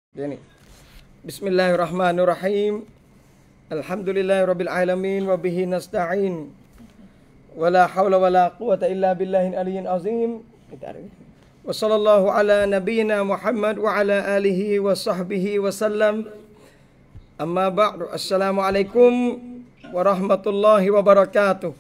Ini. Bismillahirrahmanirrahim. Alhamdulillahirabbil alamin wa bihi nasta'in. Wala haula wala quwwata illa billahil aliyyil azim. Wa sallallahu ala nabiyyina Muhammad wa ala alihi wa sahbihi wa sallam. Amma ba'du. Assalamualaikum warahmatullahi wabarakatuh.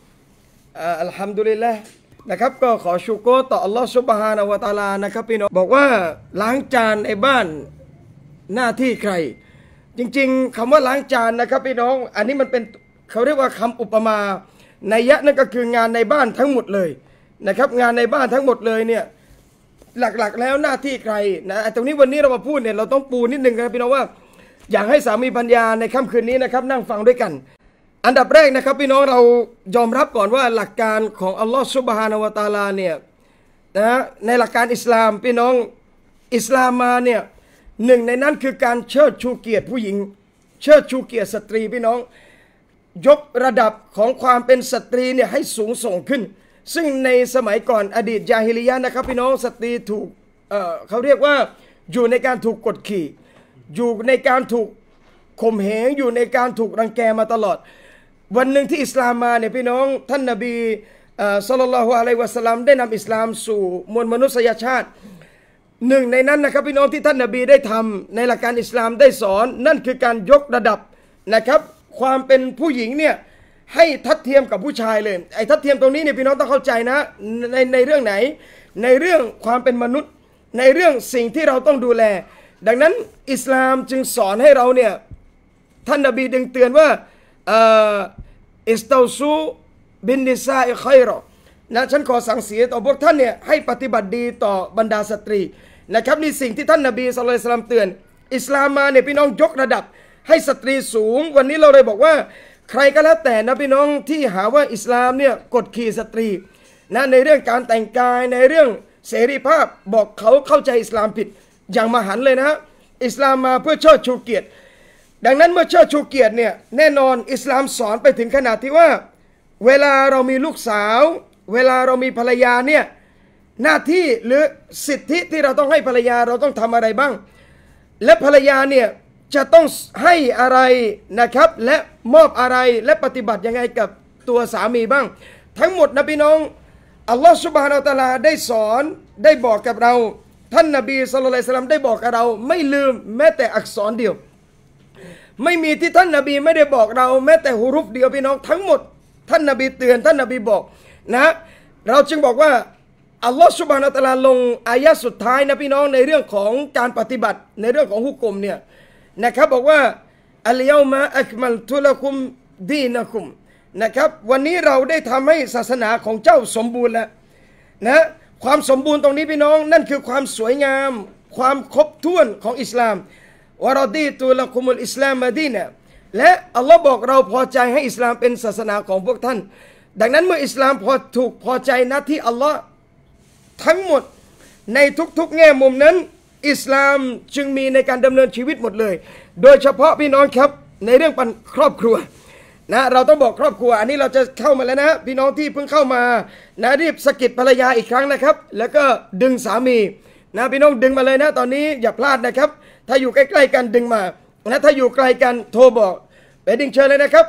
Alhamdulillah นะครับก็ขอชูโกรต่ออัลลอฮฺซุบฮานะฮูวะตะอาลานะครับพี่น้องบอกว่าล้างจานในบ้านหน้าที่ใครจริงๆคำว่าล้างจานนะครับพี่น้องอันนี้มันเป็นเขาเรียกว่าคำอุปมานัยยะนั่นก็คืองานในบ้านทั้งหมดเลยนะครับงานในบ้านทั้งหมดเลยเนี่ยหลักๆแล้วหน้าที่ใครนะตรงนี้วันนี้เรามาพูดเนี่ยเราต้องปูนิดนึงครับพี่น้องว่าอยากให้สามีภรรยาในค่ำคืนนี้นะครับนั่งฟังด้วยกันอันดับแรกนะครับพี่น้องเรายอมรับก่อนว่าหลักการของอัลลอฮฺซุบฮานะฮูวะตะอาลาเนี่ยนะในหลักการอิสลามพี่น้องอิสลามมาเนี่ยหนึ่งในนั้นคือการเชิดชูเกียรติผู้หญิงเชิดชูเกียรติสตรีพี่น้องยกระดับของความเป็นสตรีเนี่ยให้สูงส่งขึ้นซึ่งในสมัยก่อนอดีตญาฮิลิยะห์นะครับพี่น้องสตรีถูกเขาเรียกว่าอยู่ในการถูกกดขี่อยู่ในการถูกข่มเหงอยู่ในการถูกรังแกมาตลอดวันหนึ่งที่อิสลามมาเนี่ยพี่น้องท่านนบีศ็อลลัลลอฮุอะลัยฮิวะซัลลัมได้นำอิสลามสู่มวลมนุษยชาติหนึ่งในนั้นนะครับพี่น้องที่ท่านนบีได้ทำในหลักการอิสลามได้สอนนั่นคือการยกระดับนะครับความเป็นผู้หญิงเนี่ยให้ทัดเทียมกับผู้ชายเลยไอ้ทัดเทียมตรงนี้เนี่ยพี่น้องต้องเข้าใจนะในเรื่องไหนในเรื่องความเป็นมนุษย์ในเรื่องสิ่งที่เราต้องดูแลดังนั้นอิสลามจึงสอนให้เราเนี่ยท่านนบีดึงเตือนว่าอิสตาซูบินนิซาอิคัยรอนะฉันขอสั่งเสียต่อพวกท่านเนี่ยให้ปฏิบัติดีต่อบรรดาสตรีนะครับนี่สิ่งที่ท่านนบีศ็อลลัลลอฮุอะลัยฮิวะซัลลัมเตือนอิสลามมาเนี่ยพี่น้องยกระดับให้สตรีสูงวันนี้เราเลยบอกว่าใครก็แล้วแต่นะพี่น้องที่หาว่าอิสลามเนี่ยกดขี่สตรีนะในเรื่องการแต่งกายในเรื่องเสรีภาพบอกเขาเข้าใจอิสลามผิดอย่างมหันต์เลยนะอิสลามมาเพื่อเชิดชูเกียรติดังนั้นเมื่อเชิดชูเกียรติเนี่ยแน่นอนอิสลามสอนไปถึงขนาดที่ว่าเวลาเรามีลูกสาวเวลาเรามีภรรยาเนี่ยหน้าที่หรือสิทธิที่เราต้องให้ภรรยาเราต้องทำอะไรบ้างและภรรยาเนี่ยจะต้องให้อะไรนะครับและมอบอะไรและปฏิบัติยังไงกับตัวสามีบ้างทั้งหมดนะพี่น้องอัลลอฮฺซุบฮานะฮูวะตะอาลาได้สอนได้บอกกับเราท่านนบีศ็อลลัลลอฮุอะลัยฮิวะซัลลัมได้บอกกับเราไม่ลืมแม้แต่อักษรเดียวไม่มีที่ท่านนบีไม่ได้บอกเราแม้แต่ฮุรุฟเดียวพี่น้องทั้งหมดท่านนบีเตือนท่านนบีบอกนะเราจึงบอกว่าอัลลอฮฺซุบฮานะฮูวะตะอาลาลงอายะสุดท้ายนะพี่น้องในเรื่องของการปฏิบัติในเรื่องของฮุกมเนี่ยนะครับบอกว่าอัลยอมะอักมัลตุละกุมดีนะกุมนะครับวันนี้เราได้ทำให้ศาสนาของเจ้าสมบูรณ์แล้วนะความสมบูรณ์ตรงนี้พี่น้องนั่นคือความสวยงามความครบถ้วนของอิสลามวะรอดีตุละกุมุลอิสลามมะดีนะและอัลลอฮ์บอกเราพอใจให้อิสลามเป็นศาสนาของพวกท่านดังนั้นเมื่ออิสลามพอใจนะที่อัลลอฮ์ทั้งหมดในทุกๆแง่มุมนั้นอิสลามจึงมีในการดำเนินชีวิตหมดเลยโดยเฉพาะพี่น้องครับในเรื่องครอบครัวนะเราต้องบอกครอบครัวอันนี้เราจะเข้ามาแล้วนะพี่น้องที่เพิ่งเข้ามานะรีบสะกิดภรรยาอีกครั้งนะครับแล้วก็ดึงสามีนะพี่น้องดึงมาเลยนะตอนนี้อย่าพลาดนะครับถ้าอยู่ใกล้ๆกันดึงมานะถ้าอยู่ไกลกันโทรบอกไปดึงเชิญเลยนะครับ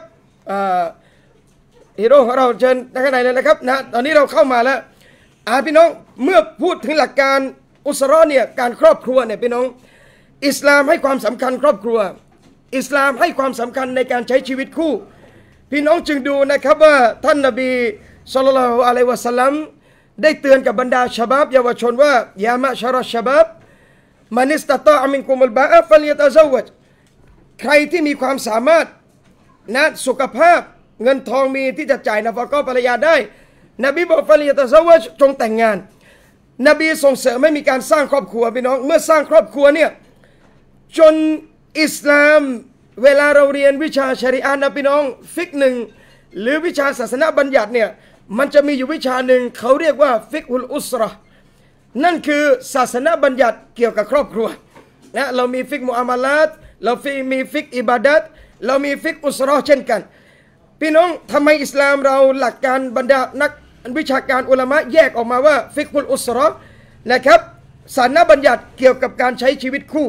ฮีโร่ของเราเชิญข้างในเลยนะครับนะตอนนี้เราเข้ามาแล้วพี่น้องเมื่อพูดถึงหลักการอุสเราะห์เนี่ยการครอบครัวเนี่ยพี่น้องอิสลามให้ความสำคัญครอบครัวอิสลามให้ความสำคัญในการใช้ชีวิตคู่พี่น้องจึงดูนะครับว่าท่านนบีศ็อลลัลลอฮุอะลัยฮิวะซัลลัมได้เตือนกับบรรดาชะบาบเยาวชนว่ายามะชะรัชชะบาบมันิสตะตออะมินกุมุลบาอะฟัลยะตะซัววัจใครที่มีความสามารถนะสุขภาพเงินทองมีที่จะจ่ายนะฟะกอฮ์ภรรยาได้นบีบอกฟัลยะตะซัววัจจงแต่งงานนบีส่งเสริมไม่มีการสร้างครอบครัวพี่น้องเมื่อสร้างครอบครัวเนี่ยจนอิสลามเวลาเราเรียนวิชาชะรีอะห์นะพี่น้องฟิกหนึ่งหรือวิชาศาสนาบัญญัติเนี่ยมันจะมีอยู่วิชาหนึ่งเขาเรียกว่าฟิกฮุลอุสเราะห์นั่นคือศาสนาบัญญัติเกี่ยวกับครอบครัวนะเรามีฟิกมุอามาลาตเรามีฟิกอิบาดัตเรามีฟิกอุสเราะห์เช่นกันพี่น้องทำไมอิสลามเราหลักการบรรดานักวิชาการอุลามะแยกออกมาว่าฟิกฮุลอุสเราะห์นะครับศาสนาบัญญัติเกี่ยวกับการใช้ชีวิตคู่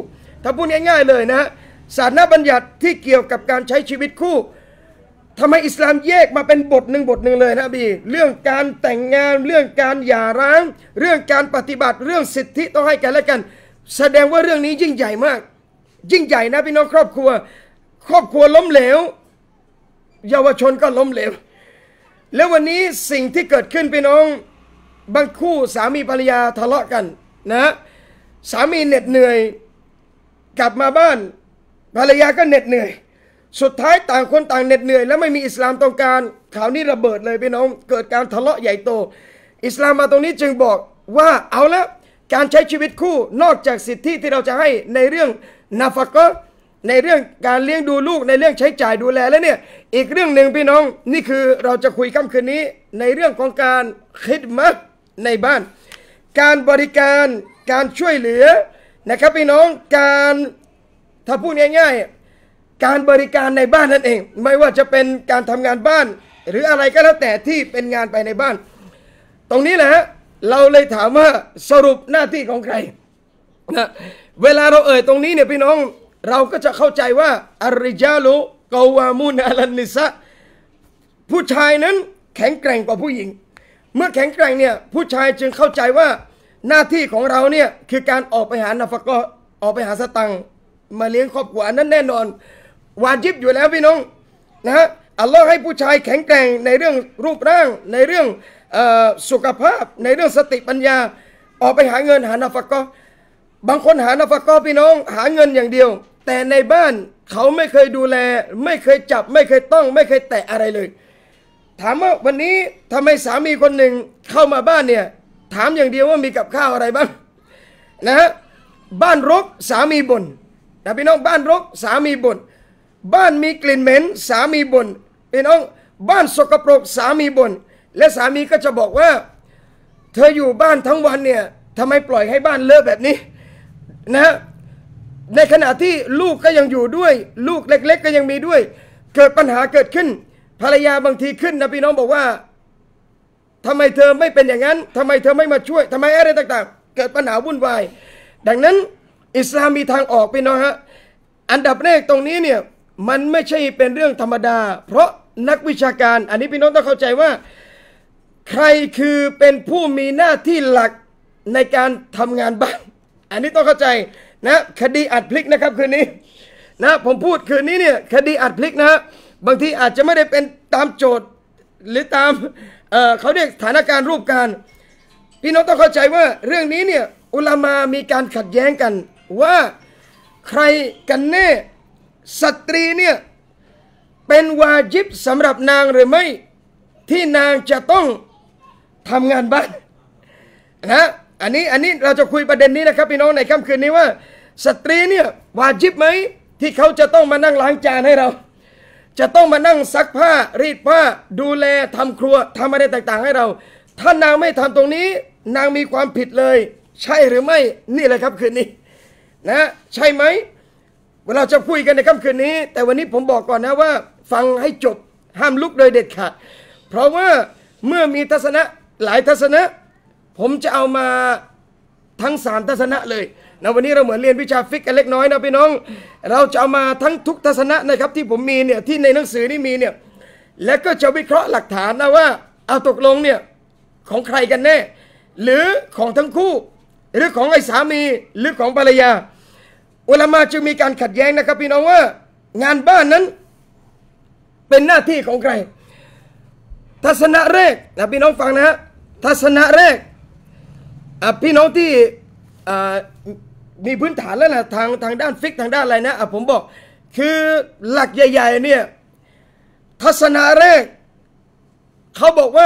ถ้าพูดง่ายๆเลยนะศาสนาบัญญัติที่เกี่ยวกับการใช้ชีวิตคู่ทำไมอิสลามแยกมาเป็นบทหนึ่งเลยนะบีเรื่องการแต่งงานเรื่องการหย่าร้างเรื่องการปฏิบัติเรื่องสิทธิต้องให้กันและกันแสดงว่าเรื่องนี้ยิ่งใหญ่มากยิ่งใหญ่นะพี่น้องครอบครัวล้มเหลวเยาวชนก็ล้มเหลวแล้ววันนี้สิ่งที่เกิดขึ้นพี่น้องบางคู่สามีภรรยาทะเลาะกันนะสามีเหน็ดเหนื่อยกลับมาบ้านภรรยาก็เหน็ดเหนื่อยสุดท้ายต่างคนต่างเหน็ดเหนื่อยแล้วไม่มีอิสลามต้องการข่าวนี้ระเบิดเลยพี่น้องเกิดการทะเลาะใหญ่โตอิสลามมาตรงนี้จึงบอกว่าเอาละการใช้ชีวิตคู่นอกจากสิทธิที่เราจะให้ในเรื่องนาฟะกะห์ในเรื่องการเลี้ยงดูลูกในเรื่องใช้จ่ายดูแลแล้วเนี่ยอีกเรื่องหนึ่งพี่น้องนี่คือเราจะคุยค่ำคืนนี้ในเรื่องของการคิดมะในบ้านการบริการการช่วยเหลือนะครับพี่น้องการถ้าพูดง่ายๆการบริการในบ้านนั่นเองไม่ว่าจะเป็นการทำงานบ้านหรืออะไรก็แล้วแต่ที่เป็นงานไปในบ้านตรงนี้แหละเราเลยถามว่าสรุปหน้าที่ของใครนะเวลาเราตรงนี้เนี่ยพี่น้องเราก็จะเข้าใจว่าอัรริจาลุกอวามุนอะลันนิสะผู้ชายนั้นแข็งแกร่งกว่าผู้หญิงเมื่อแข็งแกร่งเนี่ยผู้ชายจึงเข้าใจว่าหน้าที่ของเราเนี่ยคือการออกไปหานาฟะกะห์ออกไปหาสตังค์มาเลี้ยงครอบครัวนั้นแน่นอนวาญิบอยู่แล้วพี่น้องนะฮะอัลลอฮ์ให้ผู้ชายแข็งแกร่งในเรื่องรูปร่างในเรื่องสุขภาพในเรื่องสติปัญญาออกไปหาเงินหานาฟะกะห์บางคนหานาฟะกะห์พี่น้องหาเงินอย่างเดียวแต่ในบ้านเขาไม่เคยดูแลไม่เคยจับไม่เคยต้องไม่เคยแตะอะไรเลยถามว่าวันนี้ทำไมสามีคนหนึ่งเข้ามาบ้านเนี่ยถามอย่างเดียวว่ามีกับข้าวอะไรบ้างนะฮะบ้านรกสามีบ่นนะพี่น้องบ้านรกสามีบ่นบ้านมีกลิ่นเหม็นสามีบ่นพี่น้องบ้านสกปรกสามีบ่นและสามีก็จะบอกว่าเธออยู่บ้านทั้งวันเนี่ยทำไมปล่อยให้บ้านเลอะแบบนี้นะในขณะที่ลูกก็ยังอยู่ด้วยลูกเล็กๆก็ยังมีด้วยเกิดปัญหาเกิดขึ้นภรรยาบางทีขึ้นนะพี่น้องบอกว่าทำไมเธอไม่เป็นอย่างนั้นทำไมเธอไม่มาช่วยทำไมอะไรต่างๆเกิดปัญหาวุ่นวายดังนั้นอิสลามมีทางออกพี่น้องฮะอันดับแรกตรงนี้เนี่ยมันไม่ใช่เป็นเรื่องธรรมดาเพราะนักวิชาการอันนี้พี่น้องต้องเข้าใจว่าใครคือเป็นผู้มีหน้าที่หลักในการทำงานบ้านอันนี้ต้องเข้าใจนะคดีอัดพลิกนะครับคืนนี้นะผมพูดคืนนี้เนี่ยคดีอัดพลิกนะบางทีอาจจะไม่ได้เป็นตามโจทย์หรือตามเขาเรียกสถานการณ์รูปการพี่น้องต้องเข้าใจว่าเรื่องนี้เนี่ยอุลามามีการขัดแย้งกันว่าใครกันแน่สตรีเนี่ยเป็นวาญิบสำหรับนางหรือไม่ที่นางจะต้องทำงานบ้านนะอันนี้เราจะคุยประเด็นนี้นะครับพี่น้องในค่ำคืนนี้ว่าสตรีเนี่ยวาญิบไหมที่เขาจะต้องมานั่งล้างจานให้เราจะต้องมานั่งซักผ้ารีดผ้าดูแลทำครัวทำอะไรต่างๆให้เราถ้านางไม่ทำตรงนี้นางมีความผิดเลยใช่หรือไม่นี่แหละครับคืนนี้นะใช่ไหมเราจะคุยกันในค่ำคืนนี้แต่วันนี้ผมบอกก่อนนะว่าฟังให้จบห้ามลุกโดยเด็ดขาดเพราะว่าเมื่อมีทัศนะหลายทัศนะผมจะเอามาทั้ง3ทัศนะเลยนะวันนี้เราเหมือนเรียนวิชาฟิกกันเล็กน้อยนะพี่น้องเราจะเอามาทั้งทุกทัศนะนะครับที่ผมมีเนี่ยที่ในหนังสือนี่มีเนี่ยและก็จะวิเคราะห์หลักฐานนะว่าเอาตกลงเนี่ยของใครกันแน่หรือของทั้งคู่หรือของไอ้สามีหรือของภรรยาอุลามะจึงมีการขัดแย้งนะครับพี่น้องว่างานบ้านนั้นเป็นหน้าที่ของใครทัศนะแรกนะพี่น้องฟังนะฮะทัศนะแรกพี่น้องที่มีพื้นฐานแล้วนะทางด้านฟิกทางด้านอะไรนะผมบอกคือหลักใหญ่ๆเนี่ยทัศนะแรกเขาบอกว่า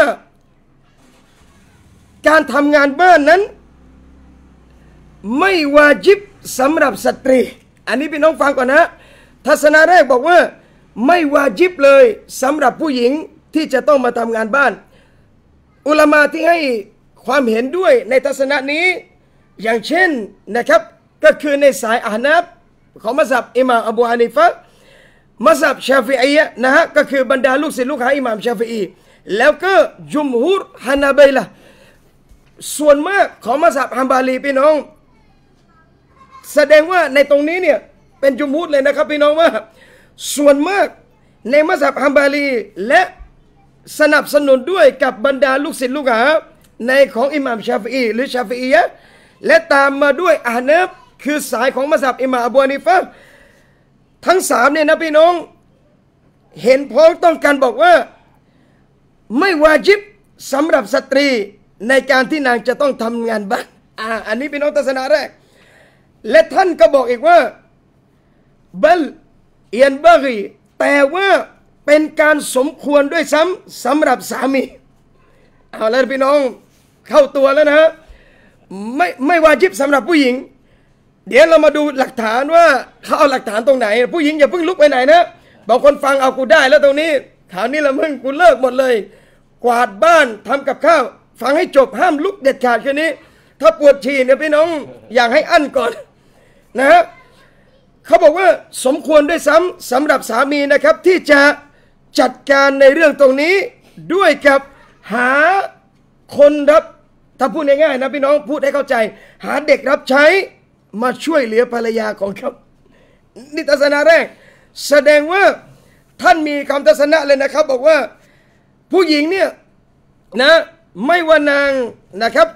การทำงานบ้านนั้นไม่วาญิบสำหรับสตรีอันนี้พี่น้องฟังก่อนนะทัศนะแรกบอกว่าไม่วาญิบเลยสำหรับผู้หญิงที่จะต้องมาทำงานบ้านอุลามะที่ให้ความเห็นด้วยในทัศนะนี้อย่างเช่นนะครับก็คือในสายอะห์นัฟของมัซฮับอิหม่ามอบูฮานิฟะห์มัซฮับชาฟิอียะห์นะฮะก็คือบรรดาลูกศิษย์ลูกหาอิหม่ามชาฟิอีแล้วก็จุมฮูรฮานาบิละส่วนมากของมัซฮับฮัมบาลีพี่น้องแสดงว่าในตรงนี้เนี่ยเป็นจุมฮูรเลยนะครับพี่น้องว่าส่วนมากในมัซฮับฮัมบาลีและสนับสนุนด้วยกับบรรดาลูกศิษย์ลูกหาในของอิหม่ามชาฟิอีหรือชาฟิอียะห์และตามมาด้วยอะห์นัฟคือสายของมัซฮับอิหม่ามอบูฮานิฟะห์ทั้งสามเนี่ยนะพี่น้องเห็นพ้องต้องกันบอกว่าไม่วาญิบสำหรับสตรีในการที่นางจะต้องทำงานบ้านอันนี้พี่น้องทัศนะแรกและท่านก็บอกอีกว่าบัลเอียนบารีแต่ว่าเป็นการสมควรด้วยซ้ำสำหรับสามีเอาแล้วพี่น้องเข้าตัวแล้วนะฮะไม่วาญิบสำหรับผู้หญิงเดี๋ยวเรามาดูหลักฐานว่าเขาเอาหลักฐานตรงไหนผู้หญิงอย่าเพิ่งลุกไปไหนนะบางคนฟังเอากูได้แล้วตรงนี้ข่าวนี้ละมึงกูเลิกหมดเลยกวาดบ้านทำกับข้าวฟังให้จบห้ามลุกเด็ดขาดแค่นี้ถ้าปวดฉี่เนี่ยพี่น้องอยากให้อั้นก่อนนะฮะเขาบอกว่าสมควรด้วยซ้ำสำหรับสามีนะครับที่จะจัดการในเรื่องตรงนี้ด้วยกับหาคนรับถ้าพูดง่ายๆนะพี่น้องพูดให้เข้าใจหาเด็กรับใช้มาช่วยเหลือภรรยาของเขานี่ทัศนะแรกแสดงว่าท่านมีคำทัศนะเลยนะครับบอกว่าผู้หญิงเนี่ยนะไม่ว่านางนะครับ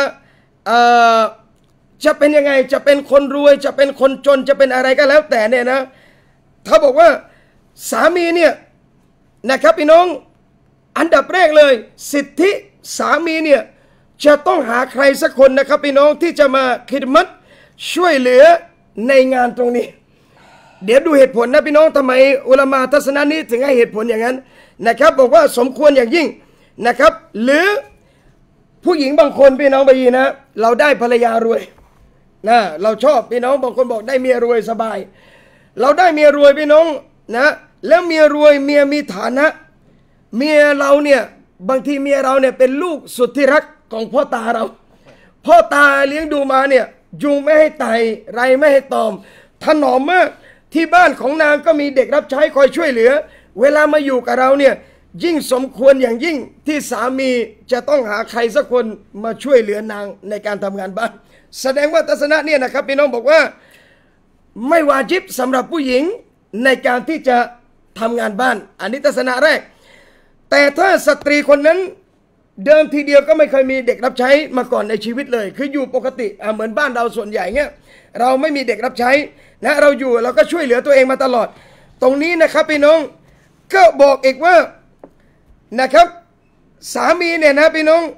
จะเป็นยังไงจะเป็นคนรวยจะเป็นคนจนจะเป็นอะไรก็แล้วแต่เนี่ยนะเขาบอกว่าสามีเนี่ยนะครับพี่น้องอันดับแรกเลยสิทธิสามีเนี่ยจะต้องหาใครสักคนนะครับพี่น้องที่จะมาคิดมัดช่วยเหลือในงานตรงนี้เดี๋ยวดูเหตุผลนะพี่น้องทำไมอุลามะทัศนะนี้ถึงให้เหตุผลอย่างนั้นนะครับบอกว่าสมควรอย่างยิ่งนะครับหรือผู้หญิงบางคนพี่น้องบางทีนะเราได้ภรรยารวยนะเราชอบพี่น้องบางคนบอกได้เมียรวยสบายเราได้เมียรวยพี่น้องนะแล้วเมียรวยเมียมีฐานะเมียเราเนี่ยบางทีเมียเราเนี่ยเป็นลูกสุดที่รักของพ่อตาเราพ่อตาเลี้ยงดูมาเนี่ยยุงไม่ให้ไต่ไรไม่ให้ตอมถนอมมากที่บ้านของนางก็มีเด็กรับใช้คอยช่วยเหลือเวลามาอยู่กับเราเนี่ยยิ่งสมควรอย่างยิ่งที่สามีจะต้องหาใครสักคนมาช่วยเหลือนางในการทำงานบ้านแสดงว่าทัศนะเนี่ยนะครับพี่น้องบอกว่าไม่วาญิบสำหรับผู้หญิงในการที่จะทำงานบ้านอันนี้ทัศนะแรกแต่ถ้าสตรีคนนั้นเดิมทีเดียวก็ไม่เคยมีเด็กรับใช้มาก่อนในชีวิตเลยคืออยู่ปกติเหมือนบ้านเราส่วนใหญ่เงี้ยเราไม่มีเด็กรับใช้นะเราอยู่เราก็ช่วยเหลือตัวเองมาตลอดตรงนี้นะครับพี่น้องก็บอกอีกว่านะครับสามีเนี่ยนะพี่น้อง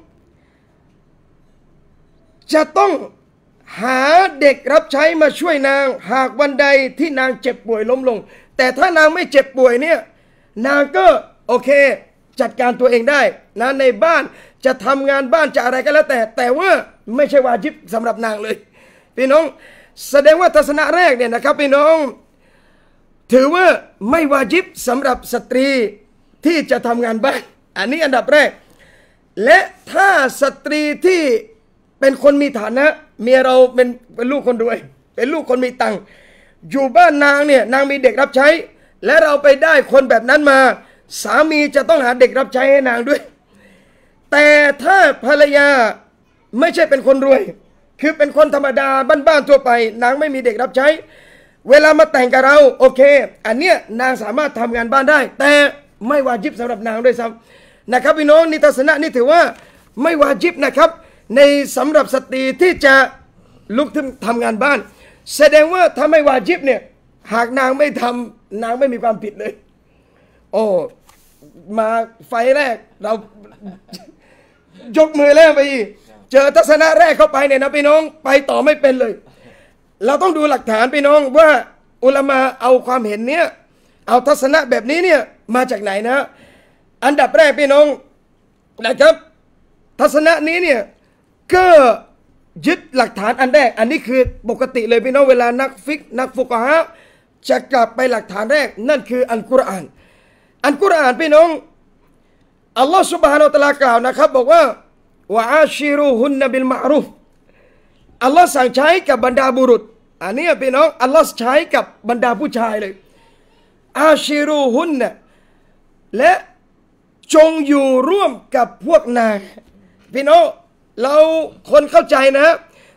จะต้องหาเด็กรับใช้มาช่วยนางหากวันใดที่นางเจ็บป่วยล้มลงแต่ถ้านางไม่เจ็บป่วยเนี่ยนางก็โอเคจัดการตัวเองได้นะในบ้านจะทำงานบ้านจะอะไรก็แล้วแต่ว่าไม่ใช่วาญิบสำหรับนางเลยพี่น้องแสดงว่าทัศนะแรกเนี่ยนะครับพี่น้องถือว่าไม่วาญิบสำหรับสตรีที่จะทำงานบ้านอันนี้อันดับแรกและถ้าสตรีที่เป็นคนมีฐานะเมียเราเป็นลูกคนรวยเป็นลูกคนมีตังค์อยู่บ้านนางเนี่ยนางมีเด็กรับใช้และเราไปได้คนแบบนั้นมาสามีจะต้องหาเด็กรับใช้ให้นางด้วยแต่ถ้าภรรยาไม่ใช่เป็นคนรวยคือเป็นคนธรรมดาบ้านๆทั่วไปนางไม่มีเด็กรับใช้เวลามาแต่งกับเราโอเคอันเนี้ยนางสามารถทำงานบ้านได้แต่ไม่วาญิบสำหรับนางด้วยซ้ำนะครับพี่น้องนิทัศนะนี่ถือว่าไม่วาญิบนะครับในสำหรับสตรีที่จะลุกขึ้นทำงานบ้านแสดงว่าถ้าไม่วาญิบเนี่ยหากนางไม่ทำนางไม่มีความผิดเลยโอ้มาไฟแรกเรายกมือแล้วไปเจอทัศนะแรกเข้าไปเนี่ยนะพี่น้องไปต่อไม่เป็นเลยเราต้องดูหลักฐานพี่น้องว่าอุลามะเอาความเห็นเนี้ยเอาทัศนะแบบนี้เนี่ยมาจากไหนนะอันดับแรกพี่น้องนะครับทัศนะนี้เนี่ยก็ยึดหลักฐานอันแรกอันนี้คือปกติเลยพี่น้องเวลานักฟิกนักฟุกฮะจะกลับไปหลักฐานแรกนั่นคืออัลกุรอานอัลกุรอานพี่น้องอัลลอฮฺซุบฮานะฮูวะตะอาลากล่าวนะครับบอกว่าวะอาชิรูฮุนนะบิลมะรูฟอัลลอฮ์สั่งใช้กับบรรดาบุรุษอันนี้พี่น้องอัลลอฮ์ใช้กับบรรดาผู้ชายเลยอาชิรูฮุนนะและจงอยู่ร่วมกับพวกนางพี่น้องเราคนเข้าใจนะ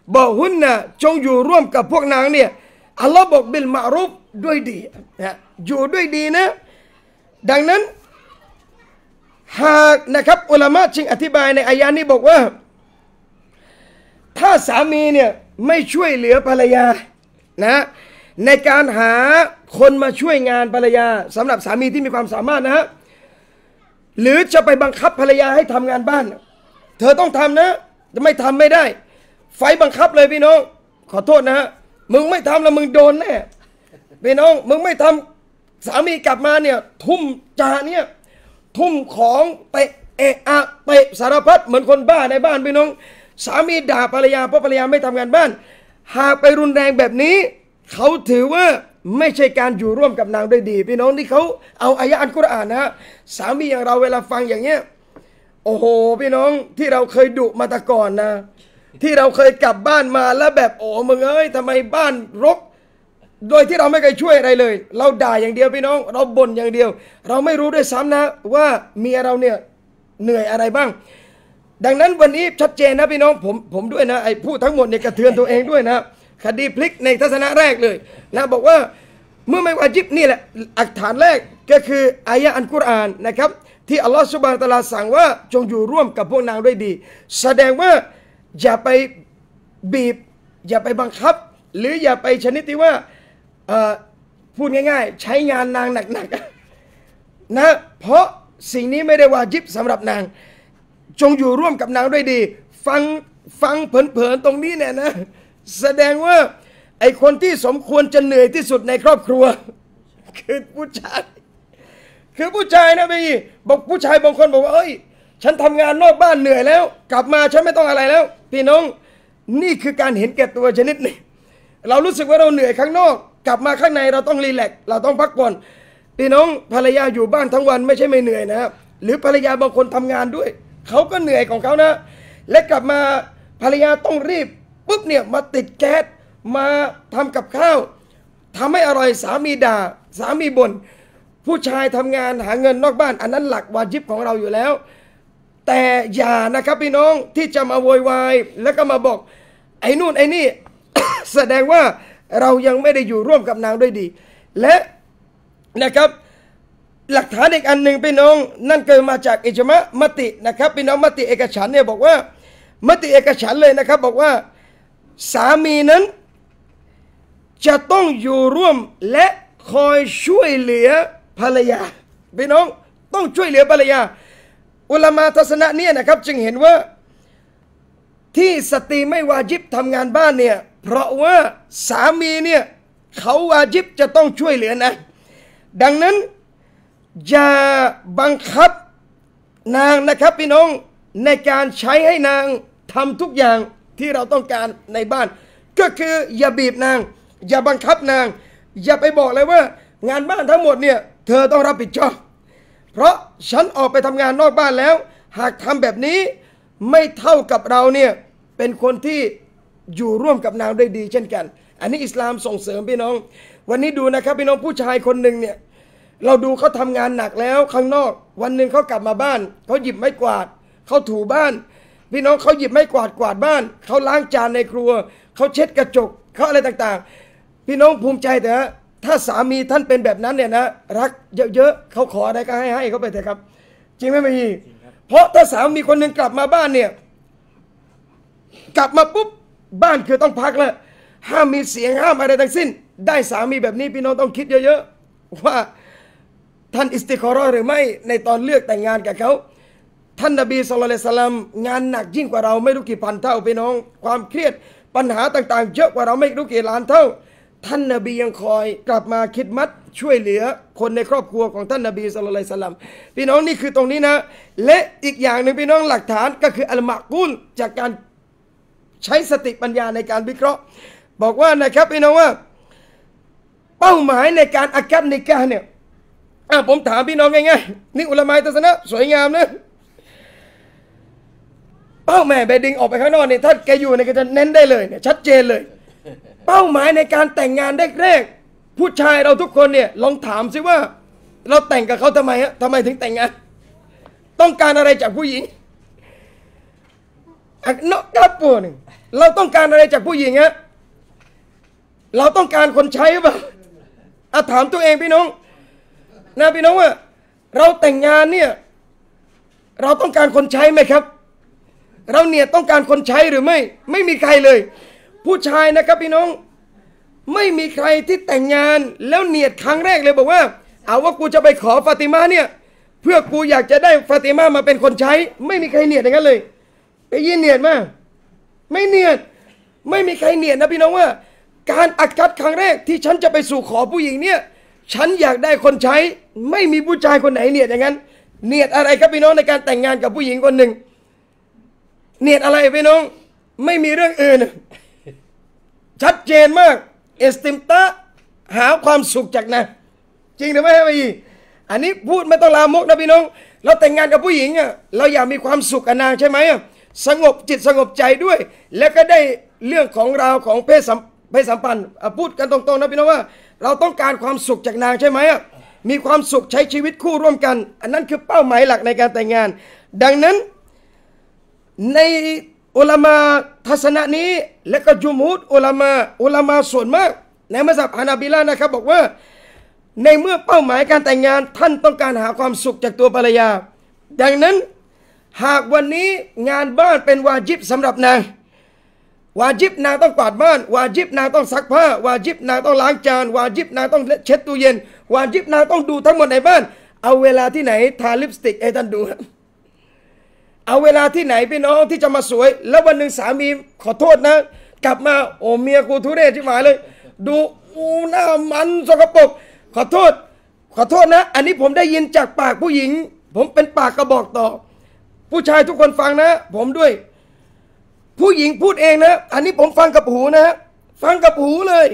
บอกหุนนะจงอยู่ร่วมกับพวกนางเนี่ยอัลลอฮ์บอกบิลมารุฟด้วยดีนะอยู่ด้วยดีนะดังนั้นหากนะครับอุลามะจึงอธิบายในอายะนี้บอกว่าถ้าสามีเนี่ยไม่ช่วยเหลือภรรยานะในการหาคนมาช่วยงานภรรยาสำหรับสามีที่มีความสามารถนะฮะหรือจะไปบังคับภรรยาให้ทำงานบ้านเธอต้องทำนะจะไม่ทำไม่ได้ไฟบังคับเลยพี่น้องขอโทษนะฮะมึงไม่ทำแล้วมึงโดนแน่พี่น้องมึงไม่ทำสามีกลับมาเนี่ยทุ่มจานเนี่ยทุ่มของเตะเอะเตะสารพัดเหมือนคนบ้าในบ้านพี่น้องสามีด่าภรรยาเพราะภรรยาไม่ทำงานบ้านหากไปรุนแรงแบบนี้เขาถือว่าไม่ใช่การอยู่ร่วมกับนางด้วยดีพี่น้องที่เขาเอาอายะอัลกุรอานนะฮะสามีอย่างเราเวลาฟังอย่างเงี้ยโอ้โหพี่น้องที่เราเคยดุมาแต่ก่อนนะที่เราเคยกลับบ้านมาแล้วแบบโอ้มึงเอ้ยทำไมบ้านรกโดยที่เราไม่เคยช่วยอะไรเลยเราด่าอย่างเดียวพี่น้องเราบ่นอย่างเดียวเราไม่รู้ด้วยซ้ำนะว่าเมียเราเนี่ยเหนื่อยอะไรบ้างดังนั้นวันนี้ชัดเจนนะพี่น้องผมด้วยนะไอ้พูดทั้งหมดเนี่ยกระเทือนตัวเองด้วยนะคดีพลิกในทัศนะแรกเลยนะบอกว่าเมื่อไม่วาญิบนี่แหละอักฐานแรกก็คืออายะอัลกุรอานนะครับที่อัลลอฮฺซุบฮานะฮูวะตะอาลาสั่งว่าจงอยู่ร่วมกับพวกนางด้วยดีแสดงว่าอย่าไปบีบอย่าไปบังคับหรืออย่าไปชนิดที่ว่าพูดง่ายๆใช้งานนางหนักๆนะเพราะสิ่งนี้ไม่ได้วาญิบสำหรับนางจงอยู่ร่วมกับนางด้วยดีฟังเผินๆตรงนี้เนี่ยนะแสดงว่าไอคนที่สมควรจะเหนื่อยที่สุดในครอบครัวคือผู้ชายนะพี่บอกผู้ชายบางคนบอกว่าเอ้ยฉันทำงานนอกบ้านเหนื่อยแล้วกลับมาฉันไม่ต้องอะไรแล้วพี่น้องนี่คือการเห็นแก่ตัวชนิดหนึ่งเรารู้สึกว่าเราเหนื่อยข้างนอกกลับมาข้างในเราต้องรีแลกซ์เราต้องพักผ่อนพี่น้องภรรยาอยู่บ้านทั้งวันไม่ใช่ไม่เหนื่อยนะครับหรือภรรยาบางคนทำงานด้วยเขาก็เหนื่อยของเขานะและกลับมาภรรยาต้องรีบปุ๊บเนี่ยมาติดแก๊สมาทำกับข้าวทำให้อร่อยสามีด่าสามีบ่นผู้ชายทำงานหาเงินนอกบ้านอันนั้นหลักวาญิบของเราอยู่แล้วแต่อย่านะครับพี่น้องที่จะมาโวยวายแล้วก็มาบอกไอ้นู่นไอ้นี่ แสดงว่าเรายังไม่ได้อยู่ร่วมกับนางด้วยดีและนะครับหลักฐานอีกอันหนึ่งพี่น้องนั่นเกิดมาจากอิจมะมตินะครับพี่น้องมติเอกฉันท์เนี่ยบอกว่ามติเอกฉันท์เลยนะครับบอกว่าสามีนั้นจะต้องอยู่ร่วมและคอยช่วยเหลือภรรยาพี่น้องต้องช่วยเหลือภรรยาอุลามะทัศนะเนี่ยนะครับจึงเห็นว่าที่สตรีไม่วาญิบทำงานบ้านเนี่ยเพราะว่าสามีเนี่ยเขาวาญิบจะต้องช่วยเหลือนะดังนั้นอย่าบังคับนางนะครับพี่น้องในการใช้ให้นางทำทุกอย่างที่เราต้องการในบ้านก็คืออย่าบีบนางอย่าบังคับนางอย่าไปบอกเลยว่างานบ้านทั้งหมดเนี่ยเธอต้องรับผิดชอบเพราะฉันออกไปทำงานนอกบ้านแล้วหากทำแบบนี้ไม่เท่ากับเราเนี่ยเป็นคนที่อยู่ร่วมกับนางได้ดีเช่นกันอันนี้อิสลามส่งเสริมพี่น้องวันนี้ดูนะครับพี่น้องผู้ชายคนหนึ่งเนี่ยเราดูเขาทำงานหนักแล้วข้างนอกวันหนึ่งเขากลับมาบ้านเขาหยิบไม้กวาดเขาถูบ้านพี่น้องเขาหยิบไม้กวาดกวาดบ้านเขาล้างจานในครัวเขาเช็ดกระจกเขาอะไรต่างๆพี่น้องภูมิใจแต่ถ้าสามีท่านเป็นแบบนั้นเนี่ยนะรักเยอะๆเขาขออะไรก็ให้เขาไปเถอะครับจริงไหมพี่เพราะถ้าสามีคนหนึ่งกลับมาบ้านเนี่ยกลับมาปุ๊บบ้านคือต้องพักแล้วห้ามมีเสียงห้ามอะไรทั้งสิ้นได้สามีแบบนี้พี่น้องต้องคิดเยอะๆว่าท่านอิสติคอรอหรือไม่ในตอนเลือกแต่งงานกับเขาท่านนบีศ็อลลัลลอฮุอะลัยฮิวะซัลลัมงานหนักยิ่งกว่าเราไม่รู้กี่พันเท่าพี่น้องความเครียดปัญหาต่างๆเยอะกว่าเราไม่รู้กี่ล้านเท่าท่านนบียังคอยกลับมาคิดมัดช่วยเหลือคนในครอบครัวของท่านนบีศ็อลลัลลอฮุอะลัยฮิวะซัลลัมพี่น้องนี่คือตรงนี้นะและอีกอย่างหนึ่งพี่น้องหลักฐานก็คืออัลมะกูลจากการใช้สติปัญญาในการวิเคราะห์บอกว่านะครับพี่น้องว่าเป้าหมายในการอากัดนิกะห์เนี่ยผมถามพี่น้องง่ายๆนี่อุลามะทัศนะสวยงามนะเป้าแม่เบดดิ้งออกไปข้างนอกเนี่ยถ้าแกอยู่เนี่ยก็จะเน้นได้เลยเนี่ยชัดเจนเลยเป้าหมายในการแต่งงานแรกๆผู้ชายเราทุกคนเนี่ยลองถามสิว่าเราแต่งกับเขาทำไมฮะทำไมถึงแต่งงานต้องการอะไรจากผู้หญิงอักเนาะกับปวนึงเราต้องการอะไรจากผู้หญิงฮะเราต้องการคนใช้ป่ะถามตัวเองพี่น้องนะพี่น้องว่าเราแต่งงานเนี่ยเราต้องการคนใช้ไหมครับเราเนี่ยต้องการคนใช้หรือไม่มีใครเลยผู้ชายนะครับพี่น้องไม่มีใครที่แต่งงานแล้วเนียดครั้งแรกเลยบอกว่าเอาว่ากูจะไปขอฟาติมาเนี่ยเพื่อกูอยากจะได้ฟาติมามาเป็นคนใช้ไม่มีใครเนียดอย่างนั้นเลยไปยินเนียดมาไม่เนียดไม่มีใครเนียดนะพี่น้องว่าการอัดคัดครั้งแรกที่ฉันจะไปสู่ขอผู้หญิงเนี่ยฉันอยากได้คนใช้ไม่มีผู้ชายคนไหนเนียดอย่างนั้นเนียดอะไรครับพี่น้องในการแต่งงานกับผู้หญิงคนหนึ่งเนียดอะไรพี่น้องไม่มีเรื่องอื่นชัดเจนมากเอสติมตะหาความสุขจากนะจริงหรือไม่พี่อันนี้พูดไม่ต้องลามกนะพี่น้องเราแต่งงานกับผู้หญิงอ่ะเราอยากมีความสุขกับนางใช่ไหมสงบจิตสงบใจด้วย แล้วก็ได้เรื่องของราวของเพศสัมพันธ์พูดกันตรงๆนะพี่น้องว่าเราต้องการความสุขจากนางใช่ไหมมีความสุขใช้ชีวิตคู่ร่วมกันอันนั้นคือเป้าหมายหลักในการแต่งงานดังนั้นในอุลามาทัศนะนี้และก็จุมฮูรอุลามาส่วนมากในมัซฮับฮานาบิลานะครับบอกว่าในเมื่อเป้าหมายการแต่งงานท่านต้องการหาความสุขจากตัวภรรยาดังนั้นหากวันนี้งานบ้านเป็นวาญิบสำหรับนางวาญิบนางต้องกวาดบ้านวาญิบนางต้องซักผ้าวาญิบนางต้องล้างจานวาญิบนางต้องเช็ดตู้เย็นวาญิบนางต้องดูทั้งหมดในบ้านเอาเวลาที่ไหนทาลิปสติกให้ท่านดูเอาเวลาที่ไหนพี่น้องที่จะมาสวยแล้ววันหนึ่งสามีขอโทษนะกลับมาโอ้เมียกูทุเรศที่หมายเลยดูหน้ามันสกปรกขอโทษนะอันนี้ผมได้ยินจากปากผู้หญิงผมเป็นปากกระบอกต่อผู้ชายทุกคนฟังนะผมด้วยผู้หญิงพูดเองนะอันนี้ผมฟังกับหูนะฟังกับหูเลย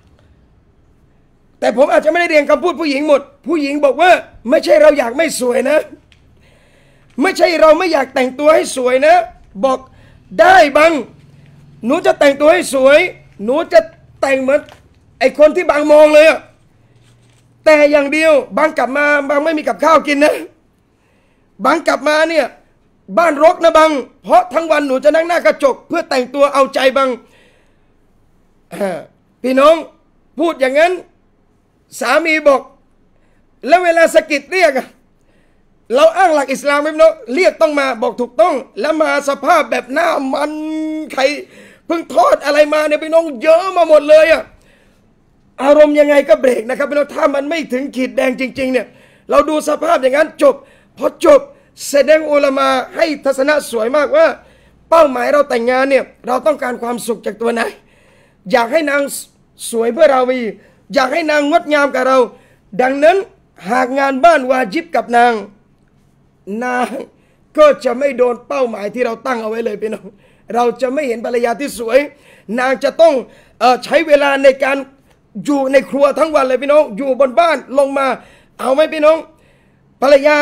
แต่ผมอาจจะไม่ได้เรียนคำพูดผู้หญิงหมดผู้หญิงบอกว่าไม่ใช่เราอยากไม่สวยนะไม่ใช่เราไม่อยากแต่งตัวให้สวยนะบอกได้บังหนูจะแต่งตัวให้สวยหนูจะแต่งเหมือนไอ้คนที่บางมองเลยอะแต่อย่างเดียวบางกลับมาบางไม่มีกับข้าวกินนะบางกลับมาเนี่ยบ้านรกนะบางเพราะทั้งวันหนูจะนั่งหน้ากระจกเพื่อแต่งตัวเอาใจบางพี่น้องพูดอย่างนั้นสามีบอกแล้วเวลาสะกิดเรียกเราอ้างหลักอิสลามไหมพี่น้องเรียกต้องมาบอกถูกต้องแล้วมาสภาพแบบหน้ามันไข่เพิ่งทอดอะไรมาเนี่ยพี่น้องเยอะมาหมดเลยอะอารมณ์ยังไงก็เบรกนะครับพี่น้องถ้ามันไม่ถึงขีดแดงจริงๆเนี่ยเราดูสภาพอย่างนั้นจบพอจบแสดงอุลามาให้ทัศนะสวยมากว่าเป้าหมายเราแต่งงานเนี่ยเราต้องการความสุขจากตัวนายอยากให้นางสวยเพื่อเราอยากให้นางงดงามกับเราดังนั้นหากงานบ้านวาญิบกับนางก็จะไม่โดนเป้าหมายที่เราตั้งเอาไว้เลยพี่น้องเราจะไม่เห็นภรรยาที่สวยนางจะต้องใช้เวลาในการอยู่ในครัวทั้งวันเลยพี่น้องอยู่บนบ้านลงมาเอาไหมพี่น้องภรรยา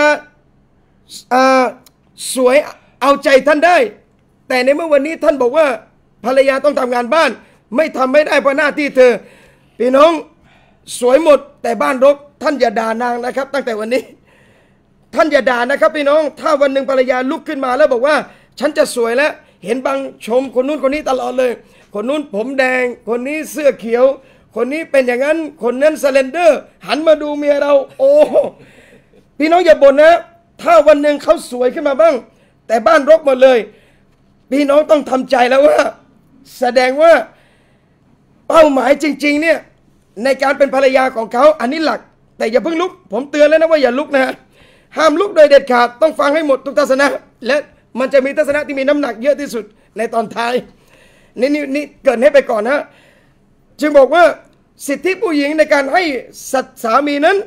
สวยเอาใจท่านได้แต่ในเมื่อวันนี้ท่านบอกว่าภรรยาต้องทำงานบ้านไม่ทำไม่ได้เพราะหน้าที่เธอพี่น้องสวยหมดแต่บ้านรกท่านอย่าด่านางนะครับตั้งแต่วันนี้ท่านอย่าด่านะครับพี่น้องถ้าวันหนึ่งภรรยาลุกขึ้นมาแล้วบอกว่าฉันจะสวยแล้วเห็นบางชมคนนู้นคนนี้ตลอดเลยคนนู้นผมแดงคนนี้เสื้อเขียวคนนี้เป็นอย่างนั้นคนนั้นสเลนเดอร์หันมาดูเมียเราโอ้พี่น้องอย่าบ่นนะถ้าวันหนึ่งเขาสวยขึ้นมาบ้างแต่บ้านรกหมดเลยพี่น้องต้องทำใจแล้วว่าแสดงว่าเป้าหมายจริงๆเนี่ยในการเป็นภรรยาของเขาอันนี้หลักแต่อย่าเพิ่งลุกผมเตือนแล้วนะว่าอย่าลุกนะห้ามลุกโดยเด็ดขาดต้องฟังให้หมดทุกทัศนะและมันจะมีทัศนะที่มีน้ำหนักเยอะที่สุดในตอนท้ายนี่เกิดให้ไปก่อนนะจึงบอกว่าสิทธิผู้หญิงในการให้สามีนั้น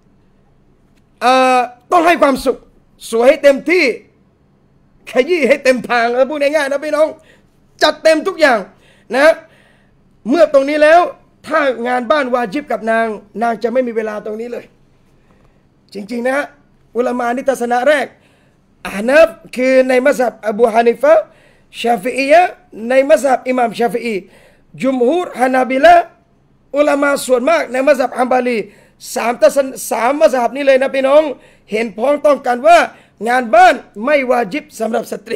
ต้องให้ความสุขสวยให้เต็มที่ขยี้ให้เต็มทางพูดง่ายๆนะพี่น้องจัดเต็มทุกอย่างนะเมื่อตรงนี้แล้วถ้างานบ้านวาญิบกับนางจะไม่มีเวลาตรงนี้เลยจริงๆนะอุลามานิทัศนะแรกอานัฟคือในมัซฮับอบูฮานิฟะห์ชาฟิอียะห์ในมัซฮับอิหม่ามชาฟิอีจุมฮูรฮานาบิละห์อุลามาส่วนมากในมัซฮับฮัมบาลีสามมัซฮับนี้เลยนะพี่น้องเห็นพ้องต้องกันว่างานบ้านไม่วาญิบสำหรับสตรี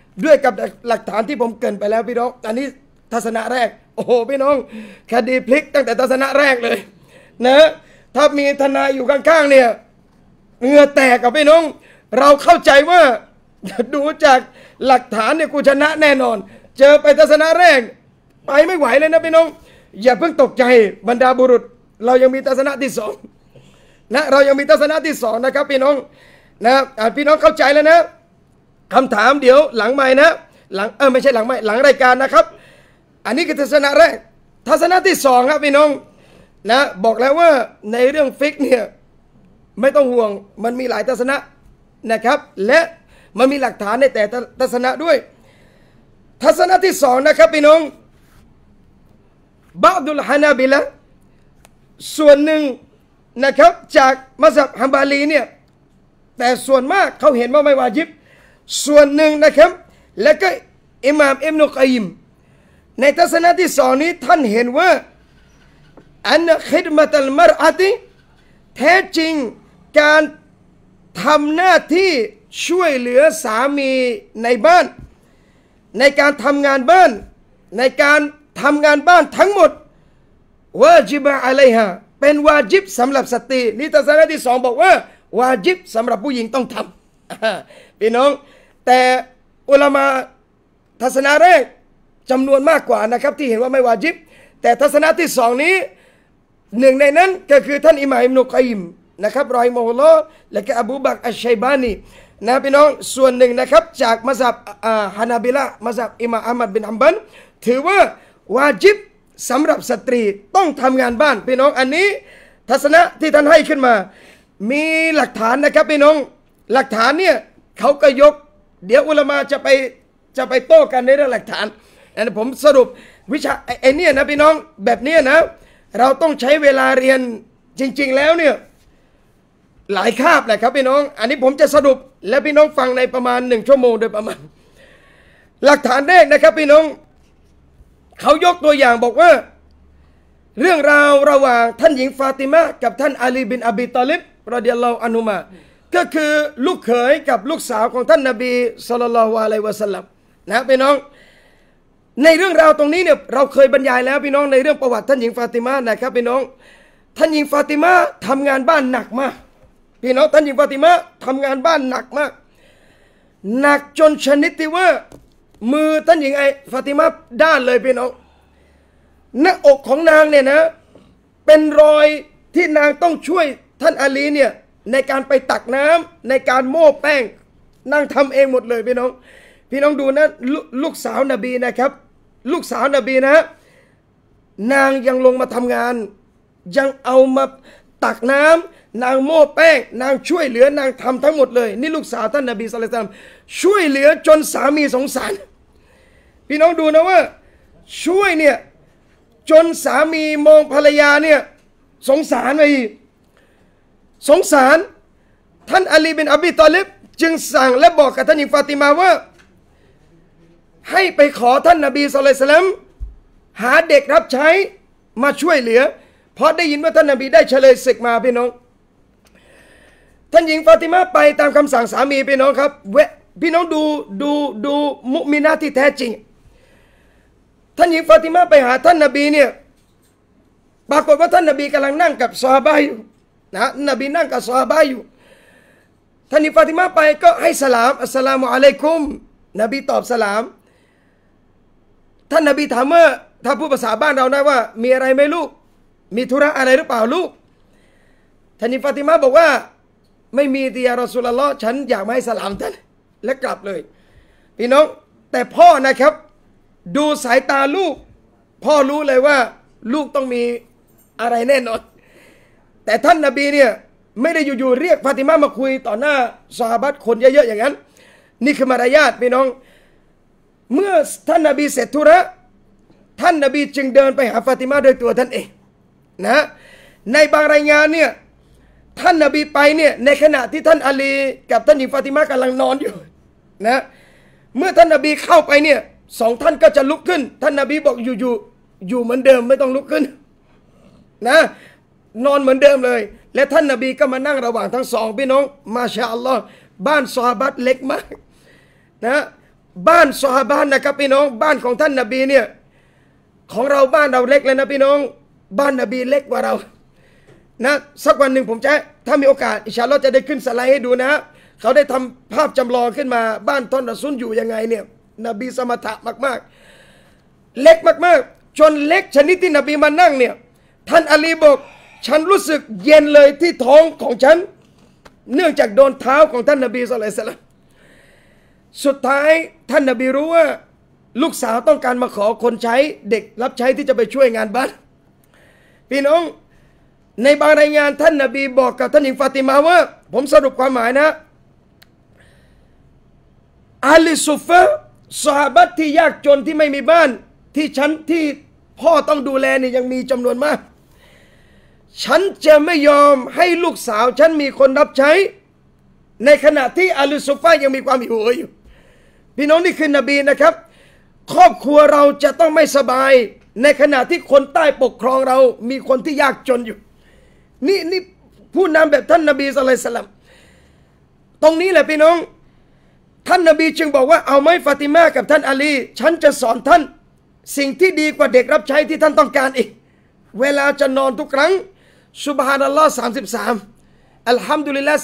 ด้วยกับหลักฐานที่ผมเกริ่นไปแล้วพี่น้องอันนี้ทัศนะแรกโอ้โหพี่น้องคดีพลิกตั้งแต่ทัศนะแรกเลยนะถ้ามีทนายอยู่ข้างๆเนี่ยเหงื่อแตกกับพี่น้องเราเข้าใจว่าดูจากหลักฐานเนี่ยกูชนะแน่นอนเจอไปทัศนะแรกไปไม่ไหวเลยนะพี่น้องอย่าเพิ่งตกใจบรรดาบุรุษเรายังมีทัศนะที่สองนะเรายังมีทัศนะที่สองนะครับพี่น้องนะพี่น้องเข้าใจแล้วนะคำถามเดี๋ยวหลังไมค์นะหลังไม่ใช่หลังไมค์หลังรายการนะครับอันนี้คือทัศนะแรกทัศนะที่สองครับพี่น้องนะบอกแล้วว่าในเรื่องฟิกเนี่ยไม่ต้องห่วงมันมีหลายทัศนะนะครับและมันมีหลักฐานในแต่ทัศนะด้วยทัศนะที่สองนะครับพี่น้องบะดุลฮานาบิละส่วนหนึ่งนะครับจากมัซฮับฮัมบาลีเนี่ยแต่ส่วนมากเขาเห็นว่าไม่วาญิบส่วนหนึ่งนะครับแล้วก็อิหม่ามอิบนุกัยยิมในทัศนะที่สองนี้ท่านเห็นว่าอันคิดมัตัลมารอะติแท้จริงการทำหน้าที่ช่วยเหลือสามีในบ้านในการทำงานบ้านในการทำงานบ้านทั้งหมดวาญิบะอะลัยฮาเป็นวาญิบสำหรับสตรีนี่ทัศนะที่สองบอกว่าวาญิบสำหรับผู้หญิงต้องทำพี่น้องแต่อุลามะทัศนะแรกจำนวนมากกว่านะครับที่เห็นว่าไม่วาญิบแต่ทัศนะที่สองนี้หนึ่งในนั้นก็คือท่านอิหม่ามอิบนุกัยยิมนะครับรอฮิมะฮุลลอฮ์และก็อบูบักรอัชชัยบานีนะพี่น้องส่วนหนึ่งนะครับจากมัซฮับฮานาบิละมัซฮับอิหม่ามอะห์มัดบินฮัมบัลถือว่าวาญิบสำหรับสตรีต้องทำงานบ้านพี่น้องอันนี้ทัศนะที่ท่านให้ขึ้นมามีหลักฐานนะครับพี่น้องหลักฐานเนี่ยเขาก็ยกเดี๋ยวอุลามะจะไปโต้กันในเรื่องหลักฐานแต่ผมสรุปวิชาไอ้เนี่ยนะพี่น้องแบบนี้นะเราต้องใช้เวลาเรียนจริงๆแล้วเนี่ยหลายคาบแหละครับพี่น้องอันนี้ผมจะสรุปและพี่น้องฟังในประมาณ1 ชั่วโมงโดยประมาณหลักฐานแรกนะครับพี่น้องเขายกตัวอย่างบอกว่าเรื่องราวระหว่างท่านหญิงฟาติมะกับท่านอาลีบินอบีตอลิบรอฎิยัลลอฮุอันฮุมาก็คือลูกเขยกับลูกสาวของท่านนบีศ็อลลัลลอฮุอะลัยฮิวะซัลลัมนะพี่น้องในเรื่องราวตรงนี้เนี่ยเราเคยบรรยายแล้วพี่น้องในเรื่องประวัติท่านหญิงฟาติมะนะครับพี่น้องท่านหญิงฟาติมะทำงานบ้านหนักมากพี่น้องท่านหญิงฟาติมะทำงานบ้านหนักมากหนักจนชนิดที่ว่ามือท่านหญิงฟาติมะด้านเลยพี่น้องหน้าอกของนางเนี่ยนะเป็นรอยที่นางต้องช่วยท่านอาลีเนี่ยในการไปตักน้ำในการโม้แป้งนางทำเองหมดเลยพี่น้องดูนะลูกสาวนบีนะครับลูกสาวนบีนะนางยังลงมาทำงานยังเอามาตักน้ำนางโม้แป้งนางช่วยเหลือนางทำทั้งหมดเลยนี่ลูกสาวท่านนบีศ็อลลัลลอฮุอะลัยฮิวะซัลลัมช่วยเหลือจนสามีสงสารพี่น้องดูนะว่าช่วยเนี่ยจนสามีมองภรรยาเนี่ยสงสารไปสงสารท่านอาลีบินอบีตอลิบจึงสั่งและบอกกับท่านหญิงฟาติมาว่าให้ไปขอท่านนบีศ็อลลัลลอฮุอะลัยฮิวะซัลลัมหาเด็กรับใช้มาช่วยเหลือเพราะได้ยินว่าท่านนบีได้เฉลยศึกมาพี่น้องท่านหญิงฟาติมาไปตามคำสั่งสามีพี่น้องครับพี่น้องดูมุมินะที่แท้จริงท่านหญิงฟาติมาไปหาท่านนบีเนี่ยปรากฏว่าท่านนบีกำลังนั่งกับซอฮาบะห์อยู่นะนบีนั่งกับซอฮาบะห์อยู่ท่านหญิงฟาติมาไปก็ให้สลามอัสสลามุอะลัยกุมนบีตอบสลามท่านนบีถามว่าถ้าพูดภาษาบ้านเราได้ว่ามีอะไรไหมลูกมีธุระอะไรหรือเปล่าลูกท่านหญิงฟาติมาบอกว่าไม่มีติยารอซูลุลลอฮ์ฉันอยากมาให้สลามท่านและกลับเลยพี่น้องแต่พ่อนะครับดูสายตาลูกพ่อรู้เลยว่าลูกต้องมีอะไรแน่นอนแต่ท่านนบีเนี่ยไม่ได้อยู่ๆเรียกฟาติมามาคุยต่อหน้าซอฮาบะห์คนเยอะๆอย่างนั้นนี่คือมารยาทพี่น้องเมื่อท่านนบีเสร็จธุระท่านนบีจึงเดินไปหาฟาติมาโดยตัวท่านเองนะในบางรายงานเนี่ยท่านนบีไปเนี่ยในขณะที่ท่านอาลีกับท่านหญิงฟาติมากำลังนอนอยู่นะเมื่อท่านนบีเข้าไปเนี่ยสองท่านก็จะลุกขึ้นท่านนบีบอกอยู่เหมือนเดิมไม่ต้องลุกขึ้นนะนอนเหมือนเดิมเลยและท่านนบีก็มานั่งระหว่างทั้งสองพี่น้องมาชาอัลลอฮ์บ้านซอฮาบะห์เล็กมากนะบ้านซอฮาบะห์นะครับพี่น้องบ้านของท่านนบีเนี่ยของเราบ้านเราเล็กเลยนะพี่น้องบ้านนบีเล็กกว่าเรานะสักวันหนึ่งผมจะถ้ามีโอกาสอินชาอัลลอฮ์จะได้ขึ้นสไลด์ให้ดูนะเขาได้ทำภาพจำลองขึ้นมาบ้านท่านรอซูลอยู่ยังไงเนี่ยนบีสมถะมากๆเล็กมากๆจนเล็กชนิดที่นบีมานั่งเนี่ยท่านอาลีบอกฉันรู้สึกเย็นเลยที่ท้องของฉันเนื่องจากโดนเท้าของท่านนบีศ็อลลัลลอฮุอะลัยฮิวะซัลลัมสุดท้ายท่านนบีรู้ว่าลูกสาวต้องการมาขอคนใช้เด็กรับใช้ที่จะไปช่วยงานบ้านพี่น้องในบางรายงานท่านนบีบอกกับท่านหญิงฟาติมาว่าผมสรุปความหมายนะอาลีซุฟะซอฮาบะห์ที่ยากจนที่ไม่มีบ้านที่พ่อต้องดูแลเนี่ยยังมีจำนวนมากฉันจะไม่ยอมให้ลูกสาวฉันมีคนรับใช้ในขณะที่อาลีซุฟะยังมีความหิวโหยอยู่พี่น้องนี่คือนบีนะครับครอบครัวเราจะต้องไม่สบายในขณะที่คนใต้ปกครองเรามีคนที่ยากจนอยู่นี่ผู้นำแบบท่านนบีศ็อลลัลลอฮุอะลัยฮิวะซัลลัมตรงนี้แหละพี่น้องท่านนบีจึงบอกว่าเอาไหมฟาติมากับท่านอาลีฉันจะสอนท่านสิ่งที่ดีกว่าเด็กรับใช้ที่ท่านต้องการอีกเวลาจะนอนทุกครั้งซุบฮานัลลอฮ์33อัลฮัมดุลิลลาห์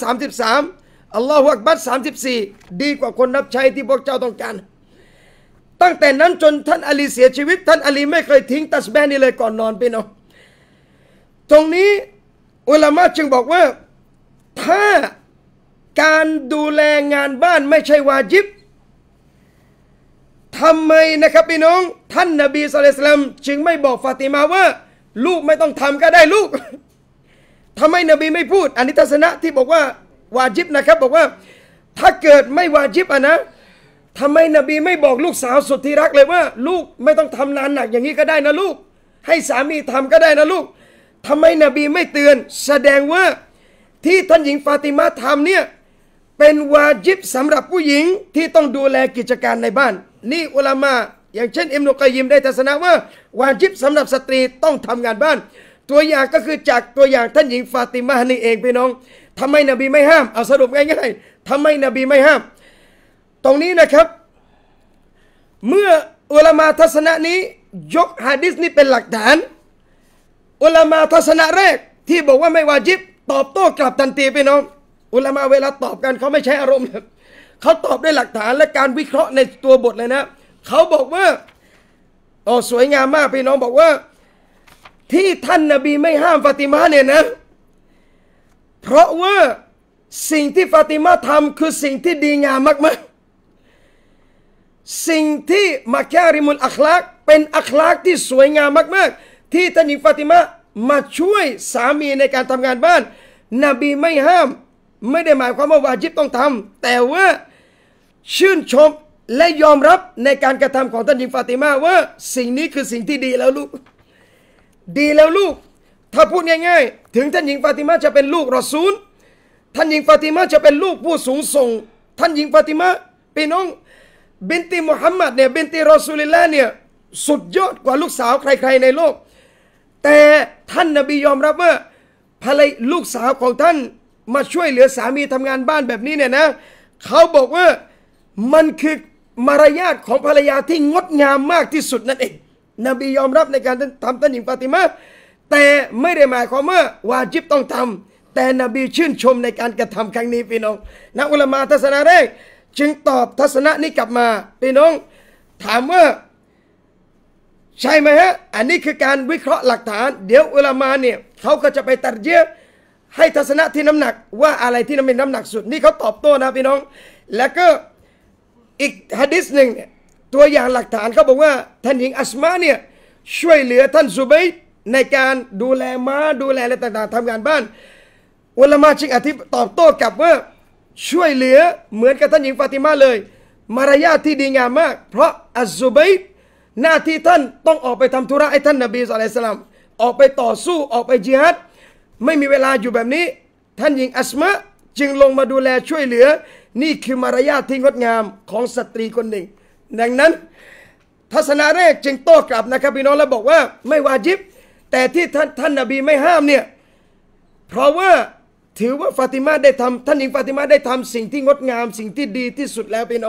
33อัลลอฮฺอักบัร34ดีกว่าคนรับใช้ที่พวกเจ้าต้องการตั้งแต่นั้นจนท่านอาลีเสียชีวิตท่านอาลีไม่เคยทิ้งตัสบีฮ์นี้เลยก่อนนอนพี่น้องตรงนี้อุลามะจึงบอกว่าถ้าการดูแลงานบ้านไม่ใช่วาญิบทำไมนะครับพี่น้องท่านนบีศ็อลลัลลอฮุอะลัยฮิวะซัลลัมจึงไม่บอกฟาติมาว่าลูกไม่ต้องทำก็ได้ลูกทำไมนบีไม่พูดอันนี้ทัศนะที่บอกว่าวาญิบนะครับบอกว่าถ้าเกิดไม่วาญิบนะทำไมนบีไม่บอกลูกสาวสุดที่รักเลยว่าลูกไม่ต้องทำงานหนักอย่างนี้ก็ได้นะลูกให้สามีทำก็ได้นะลูกทำไมนบีไม่เตือนแสดงว่าที่ท่านหญิงฟาติมาทำเนี่ยเป็นวาญิบสำหรับผู้หญิงที่ต้องดูแลกิจการในบ้านนี่อุลามะอย่างเช่นอิบนุกอยยิมได้ทัศนะว่าวาญิบสำหรับสตรีต้องทำงานบ้านตัวอย่างก็คือจากตัวอย่างท่านหญิงฟาติมานี่เองพี่น้องทำไมนบีไม่ห้ามเอาสรุปง่ายๆทำไมนบีไม่ห้ามตรงนี้นะครับเมื่ออุลามะทัศนะนี้ยกหะดีษนี้เป็นหลักฐานอุลามะทัศนะแรกที่บอกว่าไม่วาญิบตอบโต้กลับทันทีพี่น้องอุลามะเวลาตอบกันเขาไม่ใช้อารมณ์เขาตอบด้วยหลักฐานและการวิเคราะห์ในตัวบทเลยนะเขาบอกว่าสวยงามมากพี่น้องบอกว่าที่ท่านนบีไม่ห้ามฟาติมาเนี่ยนะเพราะว่าสิ่งที่ฟาติมาทำคือสิ่งที่ดีงามมากๆสิ่งที่มัการิมุลอัคลากเป็นอัคลากที่สวยงามมากๆที่ท่านหญิงฟาติมามาช่วยสามีในการทำงานบ้านนบีไม่ห้ามไม่ได้หมายความว่าวาญิบต้องทำแต่ว่าชื่นชมและยอมรับในการกระทำของท่านหญิงฟาติมาว่าสิ่งนี้คือสิ่งที่ดีแล้วลูกดีแล้วลูกถ้าพูดง่ายๆถึงท่านหญิงฟาติมาจะเป็นลูกรอซูลท่านหญิงฟาติมาจะเป็นลูกผู้สูงส่งท่านหญิงฟาติมาพี่น้องบินติมุฮัมมัดเนี่ยบินติรอซูลิลลาห์เนี่ยสุดยอดกว่าลูกสาวใครๆในโลกแต่ท่านนบียอมรับว่าภรรยาลูกสาวของท่านมาช่วยเหลือสามีทำงานบ้านแบบนี้เนี่ยนะเขาบอกว่ามันคือมารยาทของภรรยาที่งดงามมากที่สุดนั่นเองนบียอมรับในการทำท่านหญิงฟาติมาแต่ไม่ได้หมายความว่าวาญิบต้องทำแต่นบีชื่นชมในการกระทำครั้งนี้พี่น้องนักอุลามะทัศนะแรกจึงตอบทัศนะนี้กลับมาพี่น้องถามว่าใช่ไหมฮะอันนี้คือการวิเคราะห์หลักฐานเดี๋ยวอุลามะเนี่ยเขาก็จะไปตัดเยื่อให้ทัศนะที่น้ำหนักว่าอะไรที่เป็นน้ำหนักสุดนี่เขาตอบโต้นะพี่น้องแล้วก็อีกหะดีษหนึ่งเนี่ยตัวอย่างหลักฐานเขาบอกว่าท่านหญิงอัสมาเนี่ยช่วยเหลือท่านซุบัยร์ในการดูแลม้าดูแลอะไรต่างๆทำงานบ้านอุลามะจึงตอบโต้กลับว่าช่วยเหลือเหมือนกับท่านหญิงฟาติมาเลยมารยาทที่ดีงามมากเพราะอัสซุบัยร์หน้าที่ท่านต้องออกไปทำธุระให้ท่านนบีศ็อลลัลลอฮุอะลัยฮิวะซัลลัมออกไปต่อสู้ออกไปญิฮาดไม่มีเวลาอยู่แบบนี้ท่านหญิงอัสมาจึงลงมาดูแลช่วยเหลือนี่คือมารยาทที่งดงามของสตรีคนหนึ่งดังนั้นทัศนะแรกจึงโต้กลับนะครับพี่น้องแล้วบอกว่าไม่วาญิบแต่ที่ท่านนบีไม่ห้ามเนี่ยเพราะว่าถือว่าฟาติมาได้ทำท่านหญิงฟาติมาได้ทำสิ่งที่งดงามสิ่งที่ดีที่สุดแล้วพี่น้อง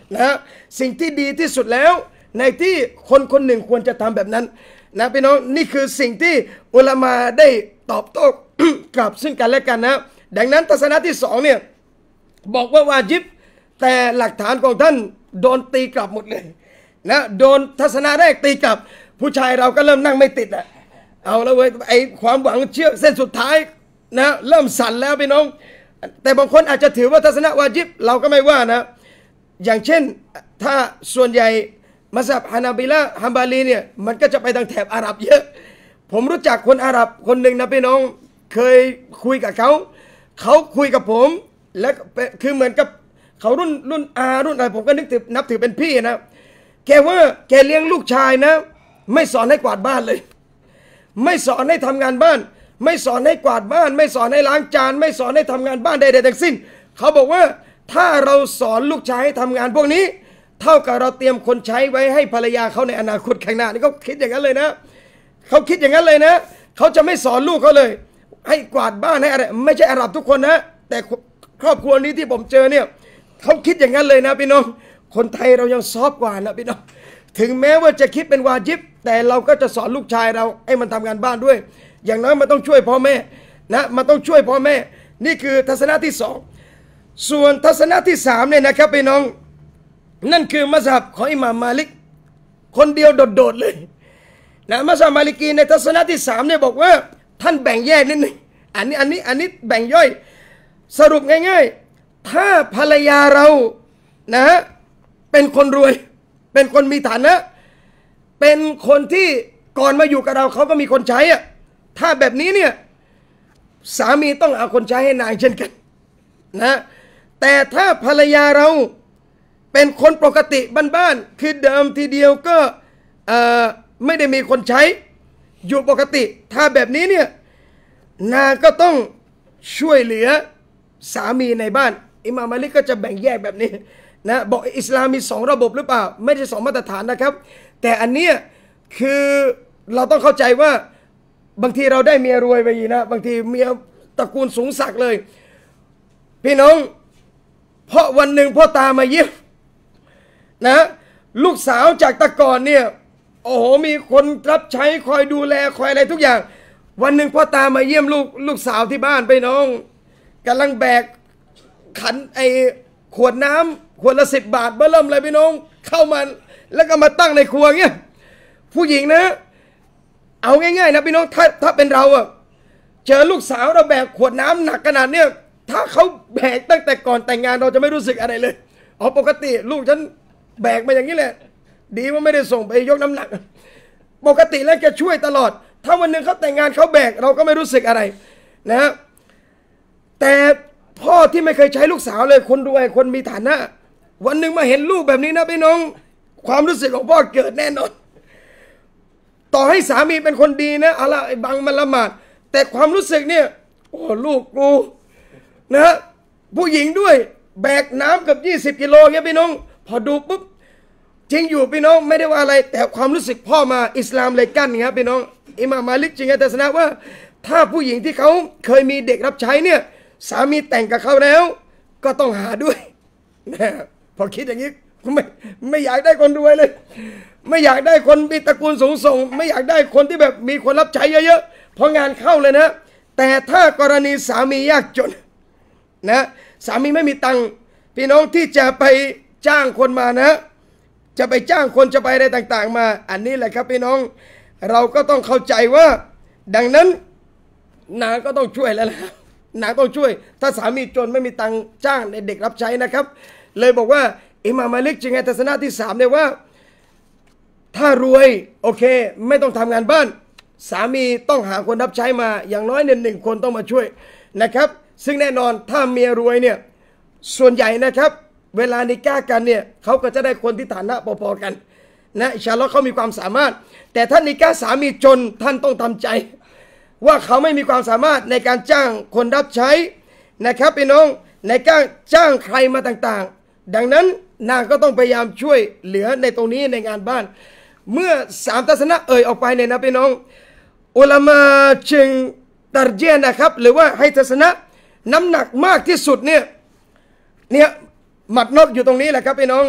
นะสิ่งที่ดีที่สุดแล้วในที่คนคนหนึ่งควรจะทำแบบนั้นนะพี่น้องนี่คือสิ่งที่อุลามาได้ตอบโต้ กับซึ่งกันและกันนะดังนั้นทัศนะที่สองเนี่ยบอกว่าวาญิบแต่หลักฐานของท่านโดนตีกลับหมดเลยนะโดนทัศนะแรกตีกลับผู้ชายเราก็เริ่มนั่งไม่ติดอ่ะเอาแล้วเว้ยไอความหวังเชื่อเส้นสุดท้ายนะเริ่มสั่นแล้วพี่น้องแต่บางคนอาจจะถือว่าทัศนะวาญิบเราก็ไม่ว่านะอย่างเช่นถ้าส่วนใหญ่มัสยิดฮานาบิละฮัมบาลีเนี่ยมันก็จะไปทางแถบอาหรับเยอะผมรู้จักคนอาหรับคนหนึ่งนะพี่น้องเคยคุยกับเขาคุยกับผมและคือเหมือนกับเขารุ่นอารุ่นอะไรผมก็นับถือเป็นพี่นะแกว่าแกเลี้ยงลูกชายนะไม่สอนให้กวาดบ้านเลยไม่สอนให้ทำงานบ้านไม่สอนให้กวาดบ้านไม่สอนให้ล้างจานไม่สอนให้ทำงานบ้านใดๆทั้งสิ้นเขาบอกว่าถ้าเราสอนลูกชายให้ทำงานพวกนี้เท่ากับเราเตรียมคนใช้ไว้ให้ภรรยาเขาในอนาคตข้างหน้านี่เขาคิดอย่างนั้นเลยนะเขาคิดอย่างนั้นเลยนะเขาจะไม่สอนลูกเขาเลยให้กวาดบ้านให้อะไรไม่ใช่อาหรับทุกคนนะแต่ครอบครัวนี้ที่ผมเจอเนี่ยเขาคิดอย่างนั้นเลยนะพี่น้องคนไทยเรายังซอฟกว่านะพี่น้องถึงแม้ว่าจะคิดเป็นวาญิบแต่เราก็จะสอนลูกชายเราให้มันทำงานบ้านด้วยอย่างน้อยมันต้องช่วยพ่อแม่นะมันต้องช่วยพ่อแม่นี่คือทัศนะที่สองส่วนทัศนะที่สามเนี่ยนะครับพี่น้องนั่นคือมัซฮับของอิหม่ามมาลิกคนเดียวโดดๆเลยนะมัซฮับมาลิกีในทัศนะที่สามเนี่ยบอกว่าท่านแบ่งแยกนิดหนึ่งอันนี้แบ่งย่อยสรุปง่ายๆถ้าภรรยาเรานะเป็นคนรวยเป็นคนมีฐานะเป็นคนที่ก่อนมาอยู่กับเราเขาก็มีคนใช้อ่ะถ้าแบบนี้เนี่ยสามีต้องเอาคนใช้ให้นายเช่นกันนะแต่ถ้าภรรยาเราเป็นคนปกติบ้านๆคือเดิมทีเดียวก็ไม่ได้มีคนใช้อยู่ปกติถ้าแบบนี้เนี่ยนางก็ต้องช่วยเหลือสามีในบ้านอิหม่ามมาลิกก็จะแบ่งแยกแบบนี้นะบอกอิสลามมีสองระบบหรือเปล่าไม่ใช่สองมาตรฐานนะครับแต่อันเนี้ยคือเราต้องเข้าใจว่าบางทีเราได้เมียรวยไปนะบางทีเมียตระกูลสูงศักดิ์เลยพี่น้องเพราะวันหนึ่งพ่อตามาเยี่ยมนะลูกสาวจากตะก่อนเนี่ยโอ้โหมีคนรับใช้คอยดูแลคอยอะไรทุกอย่างวันหนึ่งพ่อตามาเยี่ยมลูกสาวที่บ้านไปน้องกำลังแบกขันไอขวดน้ำขวดละ10 บาทเบิ่มเลยพี่น้องเข้ามาแล้วก็มาตั้งในครัวเงี้ยผู้หญิงนะเอาง่ายๆนะพี่น้องถ้าเป็นเราอะเจอลูกสาวเราแบกขวดน้ำหนักขนาดเนี้ยถ้าเขาแบกตั้งแต่ก่อนแต่งงานเราจะไม่รู้สึกอะไรเลยอ๋อปกติลูกฉันแบกมาอย่างนี้แหละดีว่าไม่ได้ส่งไปยกน้ำหนักปกติแล้วแกช่วยตลอดถ้าวันหนึ่งเขาแต่งงานเขาแบกเราก็ไม่รู้สึกอะไรนะแต่พ่อที่ไม่เคยใช้ลูกสาวเลยคนรวยคนมีฐานะวันหนึ่งมาเห็นลูกแบบนี้นะพี่น้องความรู้สึกของพ่อเกิดแน่นอนต่อให้สามีเป็นคนดีนะอะไรบางมันละหมาดแต่ความรู้สึกเนี่ยโอ้ลูกกูนะผู้หญิงด้วยแบกน้ำกับ20 กิโลเงี้ยพี่น้องพอดูปุ๊บจริงอยู่พี่น้องไม่ได้ว่าอะไรแต่ความรู้สึกพ่อมาอิสลามเลยกั้นเงี้ยพี่น้องอิหม่ามมาลิกจริงๆแต่สนะว่าถ้าผู้หญิงที่เขาเคยมีเด็กรับใช้เนี่ยสามีแต่งกับเขาแล้วก็ต้องหาด้วยนะพอคิดอย่างนี้ไม่อยากได้คนรวยเลยไม่อยากได้คนมีตระกูลสูงส่งไม่อยากได้คนที่แบบมีคนรับใช้เยอะๆเพราะงานเข้าเลยนะแต่ถ้ากรณีสามียากจนนะสามีไม่มีตังค์พี่น้องที่จะไปจ้างคนมานะจะไปจ้างคนจะไปอะไรต่างๆมาอันนี้แหละครับพี่น้องเราก็ต้องเข้าใจว่าดังนั้นนางก็ต้องช่วยแล้วล่ะนางต้องช่วยถ้าสามีจนไม่มีตังค์จ้างเด็กรับใช้นะครับเลยบอกว่าอิหม่ามมาลิกจึงให้ทัศนะที่3เนี่ยว่าถ้ารวยโอเคไม่ต้องทำงานบ้านสามีต้องหาคนรับใช้มาอย่างน้อยหนึ่งคนต้องมาช่วยนะครับซึ่งแน่นอนถ้าเมียรวยเนี่ยส่วนใหญ่นะครับเวลานิก้ากันเนี่ยเขาก็จะได้คนที่ฐานะพอๆกันนะอินชาอัลเลาะห์เขามีความสามารถแต่ถ้านิก้าสามีจนท่านต้องทำใจว่าเขาไม่มีความสามารถในการจ้างคนรับใช้นะครับพี่น้องในการจ้างใครมาต่างๆดังนั้นนางก็ต้องพยายามช่วยเหลือในตรงนี้ในงานบ้านเมื่อ3ทัศนะออกไปเนี่ยนะพี่น้องอุลามาจึงตัรเจียนะครับหรือว่าให้ทัศนะน้ำหนักมากที่สุดเนี่ยหมัดนกอยู่ตรงนี้แหละครับพี่น้อง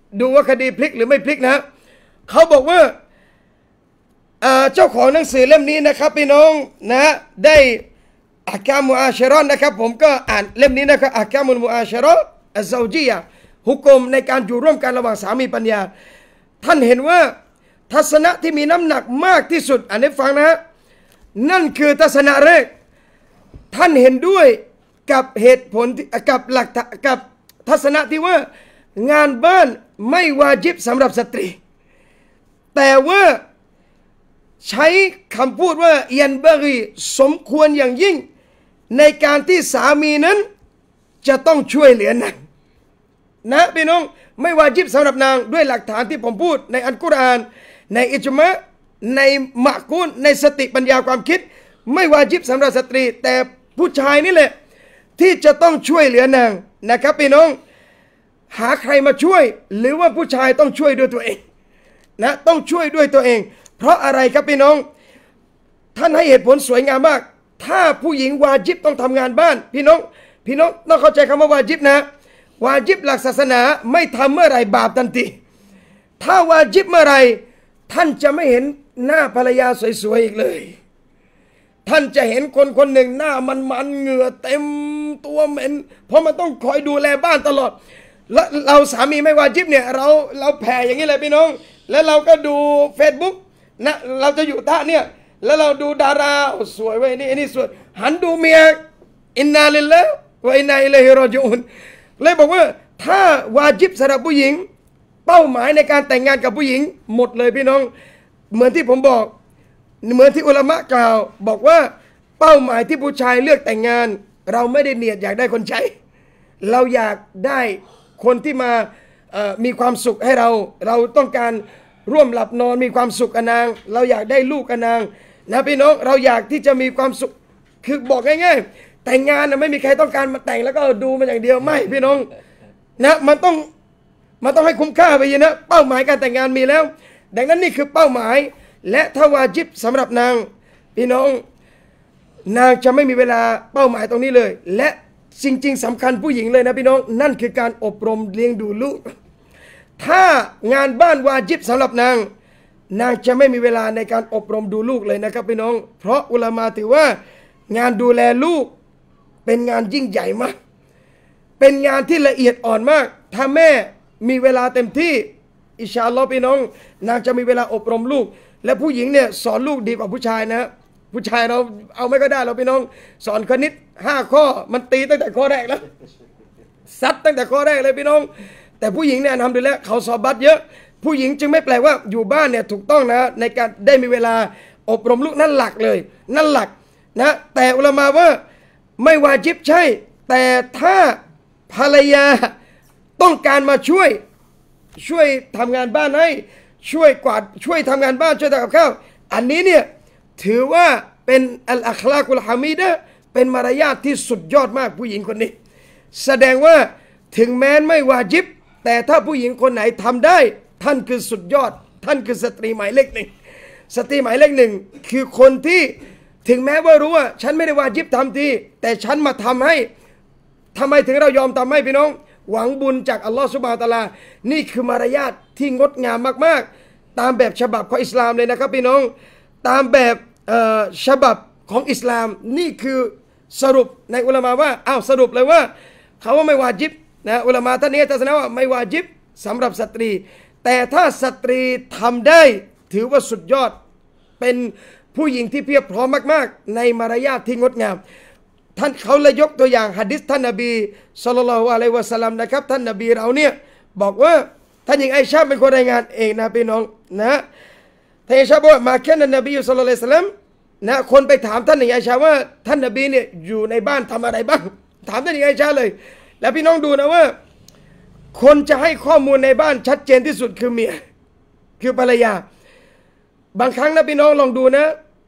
ดูว่าคดีพลิกหรือไม่พลิกนะเขาบอกว่าเจ้าของหนังสือเล่มนี้นะครับพี่น้องนะได้อักกามุอาชะรอนนะครับผมก็อ่านเล่มนี้นะครับอักกามุลมุอาชะรออัซซาวจียะหุกมในการอยู่ร่วมกันระหว่างสามีภรรยาท่านเห็นว่าทัศนะที่มีน้ำหนักมากที่สุดอันนี้ฟังนะฮะนั่นคือทัศนะแรกท่านเห็นด้วยกับเหตุผลกับหลักกับทัศนะที่ว่างานบ้านไม่วาญิบสำหรับสตรีแต่ว่าใช้คำพูดว่ายันบารีสมควรอย่างยิ่งในการที่สามีนั้นจะต้องช่วยเหลือนางนะพี่น้องไม่วาญิบสำหรับนางด้วยหลักฐานที่ผมพูดในอัลกุรอานในอิจมะในมะกูลในสติปัญญาความคิดไม่วาญิบสำหรับสตรีแต่ผู้ชายนี่แหละที่จะต้องช่วยเหลือนางนะครับพี่น้องหาใครมาช่วยหรือว่าผู้ชายต้องช่วยด้วยตัวเองนะต้องช่วยด้วยตัวเองเพราะอะไรครับพี่น้องท่านให้เหตุผลสวยงามมากถ้าผู้หญิงวาญิบต้องทำงานบ้านพี่น้องต้องเข้าใจคำว่าวาญิบนะวาญิบหลักศาสนาไม่ทำเมื่อไหร่บาปทันทีถ้าวาญิบเมื่อไหร่ท่านจะไม่เห็นหน้าภรรยาสวยๆอีกเลยท่านจะเห็นคนคนหนึ่งหน้ามันเหงื่อเต็มตัวเหม็นเพราะมันต้องคอยดูแลบ้านตลอดแล้วเราสามีไม่วาญิบเนี่ยเราแผ่อย่างนี้เลยพี่น้องแล้วเราก็ดู Facebook นะเราจะอยู่ท่าเนี่ยแล้วเราดูดาราสวยเว้ยนี่สวยหันดูเมียอินนาลิลลาห์วะอินนาอิลัยฮิรอญิอูนเลยบอกว่าถ้าวาญิบสำหรับผู้หญิงเป้าหมายในการแต่งงานกับผู้หญิงหมดเลยพี่น้องเหมือนที่ผมบอกเหมือนที่อุลามะกล่าวบอกว่าเป้าหมายที่ผู้ชายเลือกแต่งงานเราไม่ได้เนียดอยากได้คนใช้เราอยากได้คนที่มามีความสุขให้เราต้องการร่วมหลับนอนมีความสุขกับนางเราอยากได้ลูกกับนางนะพี่น้องเราอยากที่จะมีความสุขคือบอกง่ายๆแต่งงานนะไม่มีใครต้องการมาแต่งแล้วก็ดูมันอย่างเดียวไม่พี่น้องนะมันต้องให้คุ้มค่าไปเยอะนะเป้าหมายการแต่งงานมีแล้วดังนั้นนี่คือเป้าหมายและถ้าวาญิบสำหรับนางพี่น้องนางจะไม่มีเวลาเป้าหมายตรงนี้เลยและจริงๆสำคัญผู้หญิงเลยนะพี่น้องนั่นคือการอบรมเลี้ยงดูลูกถ้างานบ้านวาญิบสำหรับนางจะไม่มีเวลาในการอบรมดูลูกเลยนะครับพี่น้องเพราะอุลามะถือว่างานดูแลลูกเป็นงานยิ่งใหญ่มากเป็นงานที่ละเอียดอ่อนมากถ้าแม่มีเวลาเต็มที่อินชาอัลลอฮ์พี่น้องนางจะมีเวลาอบรมลูกและผู้หญิงเนี่ยสอนลูกดีกว่าผู้ชายนะผู้ชายเราเอาไม่ก็ได้เราพี่น้องสอนคณิต5 ข้อมันตีตั้งแต่ข้อแรกแล้วซัดตั้งแต่ข้อแรกเลยพี่น้องแต่ผู้หญิงเนี่ยทำดีแล้วเขาสอบบัตรเยอะผู้หญิงจึงไม่แปลกว่าอยู่บ้านเนี่ยถูกต้องนะในการได้มีเวลาอบรมลูกนั่นหลักเลยนั่นหลักนะแต่อุลามะว่าไม่วาญิบใช่แต่ถ้าภรรยาต้องการมาช่วยทำงานบ้านให้ช่วยกวาดช่วยทำงานบ้านช่วยทำกับข้าวอันนี้เนี่ยถือว่าเป็นอัลอัคลากุลฮามีดะเป็นมารยาทที่สุดยอดมากผู้หญิงคนนี้แสดงว่าถึงแม้ไม่วาญิบแต่ถ้าผู้หญิงคนไหนทำได้ท่านคือสุดยอดท่านคือสตรีหมายเลข 1สตรีหมายเลข 1คือคนที่ถึงแม้ว่ารู้ว่าฉันไม่ได้วาญิบทำทีแต่ฉันมาทำให้ทำไมถึงเรายอมทำให้พี่น้องหวังบุญจากอัลลอฮฺซุบฮานะฮูวะตะอาลานี่คือมารยาทที่งดงามมากๆตามแบบฉบับของอิสลามเลยนะครับพี่น้องตามแบบฉบับของอิสลามนี่คือสรุปในอุลามะว่าสรุปเลยว่าเขาว่าไม่วาญิบนะอุลามะท่านนี้ทัศนะว่าไม่วาญิบสำหรับสตรีแต่ถ้าสตรีทำได้ถือว่าสุดยอดเป็นผู้หญิงที่เพียบพร้อมมากๆในมารยาทที่งดงามท่านเขาเลยยกตัวอย่างหะดีษท่านนบีศ็อลลัลลอฮุอะลัยฮิวะซัลลัมนะครับท่านนบีเราเนี่ยบอกว่าท่านหญิงไอชาเป็นคนรายงานเองนะพี่น้องนะท่านไอชาบอกว่ามาแค่นั้นนบีศ็อลลัลลอฮุอะลัยฮิวะซัลลัมนะคนไปถามท่านหญิงไอชาว่าท่านนบีเนี่ยอยู่ในบ้านทำอะไรบ้างถามท่านหญิงไอชาเลยแล้วพี่น้องดูนะว่าคนจะให้ข้อมูลในบ้านชัดเจนที่สุดคือเมียคือภรรยาบางครั้งนะพี่น้องลองดูนะ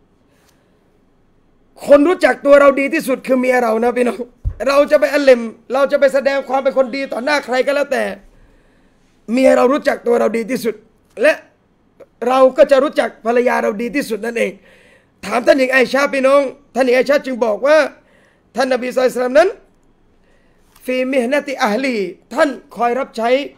คนรู้จักตัวเราดีที่สุดคือเมียเรานะพี่น้องเราจะไปอัลเลมเราจะไปแสดงความเป็นคนดีต่อหน้าใครก็แล้วแต่เมียเรารู้จักตัวเราดีที่สุดและเราก็จะรู้จักภรรยาเราดีที่สุดนั่นเองถามท่านหญิงไอชาพี่น้องท่านหญิงไอชาจึงบอกว่าท่านนบีศ็อลลัลลอฮุอะลัยฮิวะซัลลัมนั้นฟีมิฮนะติอะห์ลีท่านคอยรับใช้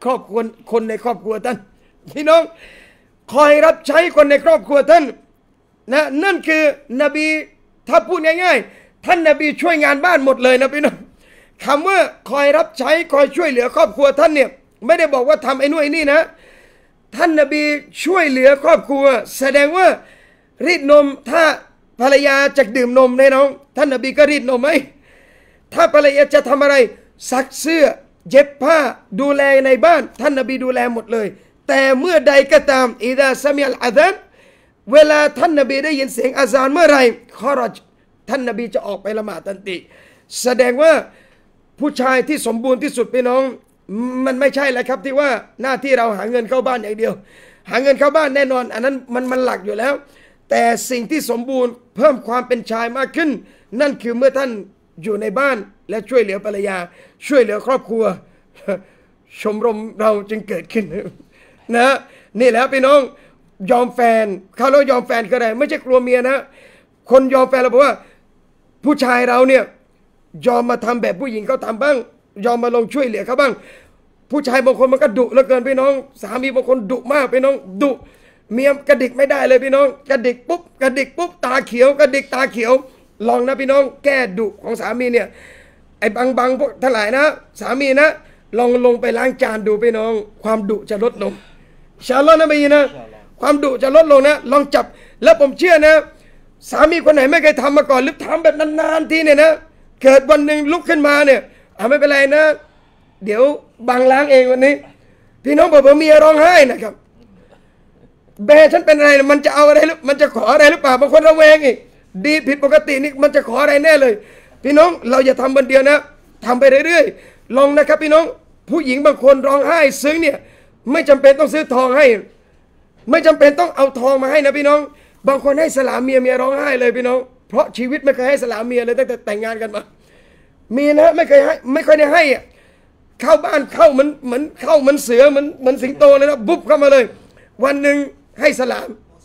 ครอบครัวคนในครอบครัวท่านพี่น้องคอยรับใช้คนในครอบครัวท่านนะนั่นคือนบีถ้าพูดง่ายๆท่านนบีช่วยงานบ้านหมดเลยนะพี่น้องคำว่าคอยรับใช้คอยช่วยเหลือครอบครัวท่านเนี่ยไม่ได้บอกว่าทำไอ้นู่นไอ้นี่นะท่านนบีช่วยเหลือครอบครัวแสดงว่ารีดนมถ้าภรรยาจะดื่มนมให้น้องท่านนบีก็รีดนมไหมถ้าภรรยาจะทำอะไรซักเสื้อเย็บผ้าดูแลในบ้านท่านนบีดูแลหมดเลยแต่เมื่อใดก็ตามอิดะซะมิอัลอาซานเวลาท่านนบีได้ยินเสียงอาซานเมื่อไรคอรจท่านนบีจะออกไปละหมาดทันทีแสดงว่าผู้ชายที่สมบูรณ์ที่สุดพี่น้องมันไม่ใช่แล้วครับที่ว่าหน้าที่เราหาเงินเข้าบ้านอย่างเดียวหาเงินเข้าบ้านแน่นอนอันนั้นมันหลักอยู่แล้วแต่สิ่งที่สมบูรณ์เพิ่มความเป็นชายมากขึ้นนั่นคือเมื่อท่านอยู่ในบ้านและช่วยเหลือภรรยาช่วยเหลือครอบครัวชมรมเราจึงเกิดขึ้นนะนี่แหละพี่น้องยอมแฟนเขาแล้วยอมแฟนก็ได้ไม่ใช่กลัวเมียนะคนยอมแฟนเราบอกว่าผู้ชายเราเนี่ยยอมมาทำแบบผู้หญิงเขาทำบ้างยอมมาลงช่วยเหลือเขาบ้างผู้ชายบางคนมันก็ดุเหลือเกินพี่น้องสามีบางคนดุมากพี่น้องดุเมียกระดิกไม่ได้เลยพี่น้องกระดิกปุ๊บกระดิกปุ๊บตาเขียวกระดิกตาเขียวลองนะพี่น้องแก้ดุของสามีเนี่ยไอ้บางพวกทั้งหลายนะสามีนะลงไปล้างจานดูพี่น้องความดุจะลดลงอินชาอัลลอฮ์นะพี่นะความดุจะลดลงนะลองจับแล้วผมเชื่อนะสามีคนไหนไม่เคยทำมาก่อนหรือทำแบบนานๆทีเนี่ยนะเกิดวันหนึ่งลุกขึ้นมาเนี่ยไม่เป็นไรนะเดี๋ยวบังล้างเองวันนี้พี่น้องบอกว่าเมียร้องไห้นะครับแม่ฉันเป็นอะไรมันจะเอาอะไรหรือมันจะขออะไรหรือเปล่าบางคนระแวงอีกดีผิดปกตินี่มันจะขออะไรแน่เลยพี่น้องเราอย่าทำวันเดียวนะทำไปเรื่อยๆลองนะครับพี่น้องผู้หญิงบางคนร้องไห้ซึ้งเนี่ยไม่จำเป็นต้องซื้อทองให้ไม่จำเป็นต้องเอาทองมาให้นะพี่น้องบางคนให้สลามเมียร้องไห้เลยพี่น้องเพราะชีวิตไม่เคยให้สลามเมียเลยตั้งแต่แต่งงานกันมามีนะไม่เคยให้ไม่ค่อยได้ให้เข้าบ้านเข้าเหมือนเสือเหมือนสิงโตเลยนะบุ๊บเข้ามาเลยวันหนึ่งให้สลาม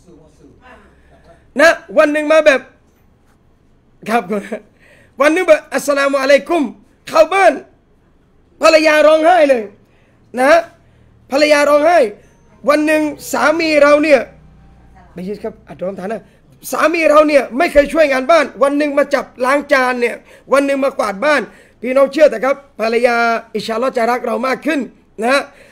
นะวันหนึ่งมาแบบครับวันนึงแบบอัสสลามุอะลัยกุมเข้าบ้านภรรยาร้องไห้เลยนะภรรยาร้องไห้วันหนึ่งสามีเราเนี่ยไม่ใช่ครับอัตโนมัตินะสามีเราเนี่ยไม่เคยช่วยงานบ้านวันหนึ่งมาจับล้างจานเนี่ยวันหนึ่งมากวาดบ้านพี่น้องเชื่อแต่ครับภรรยาอินชาอัลลอฮ์จะรักเรามากขึ้นนะ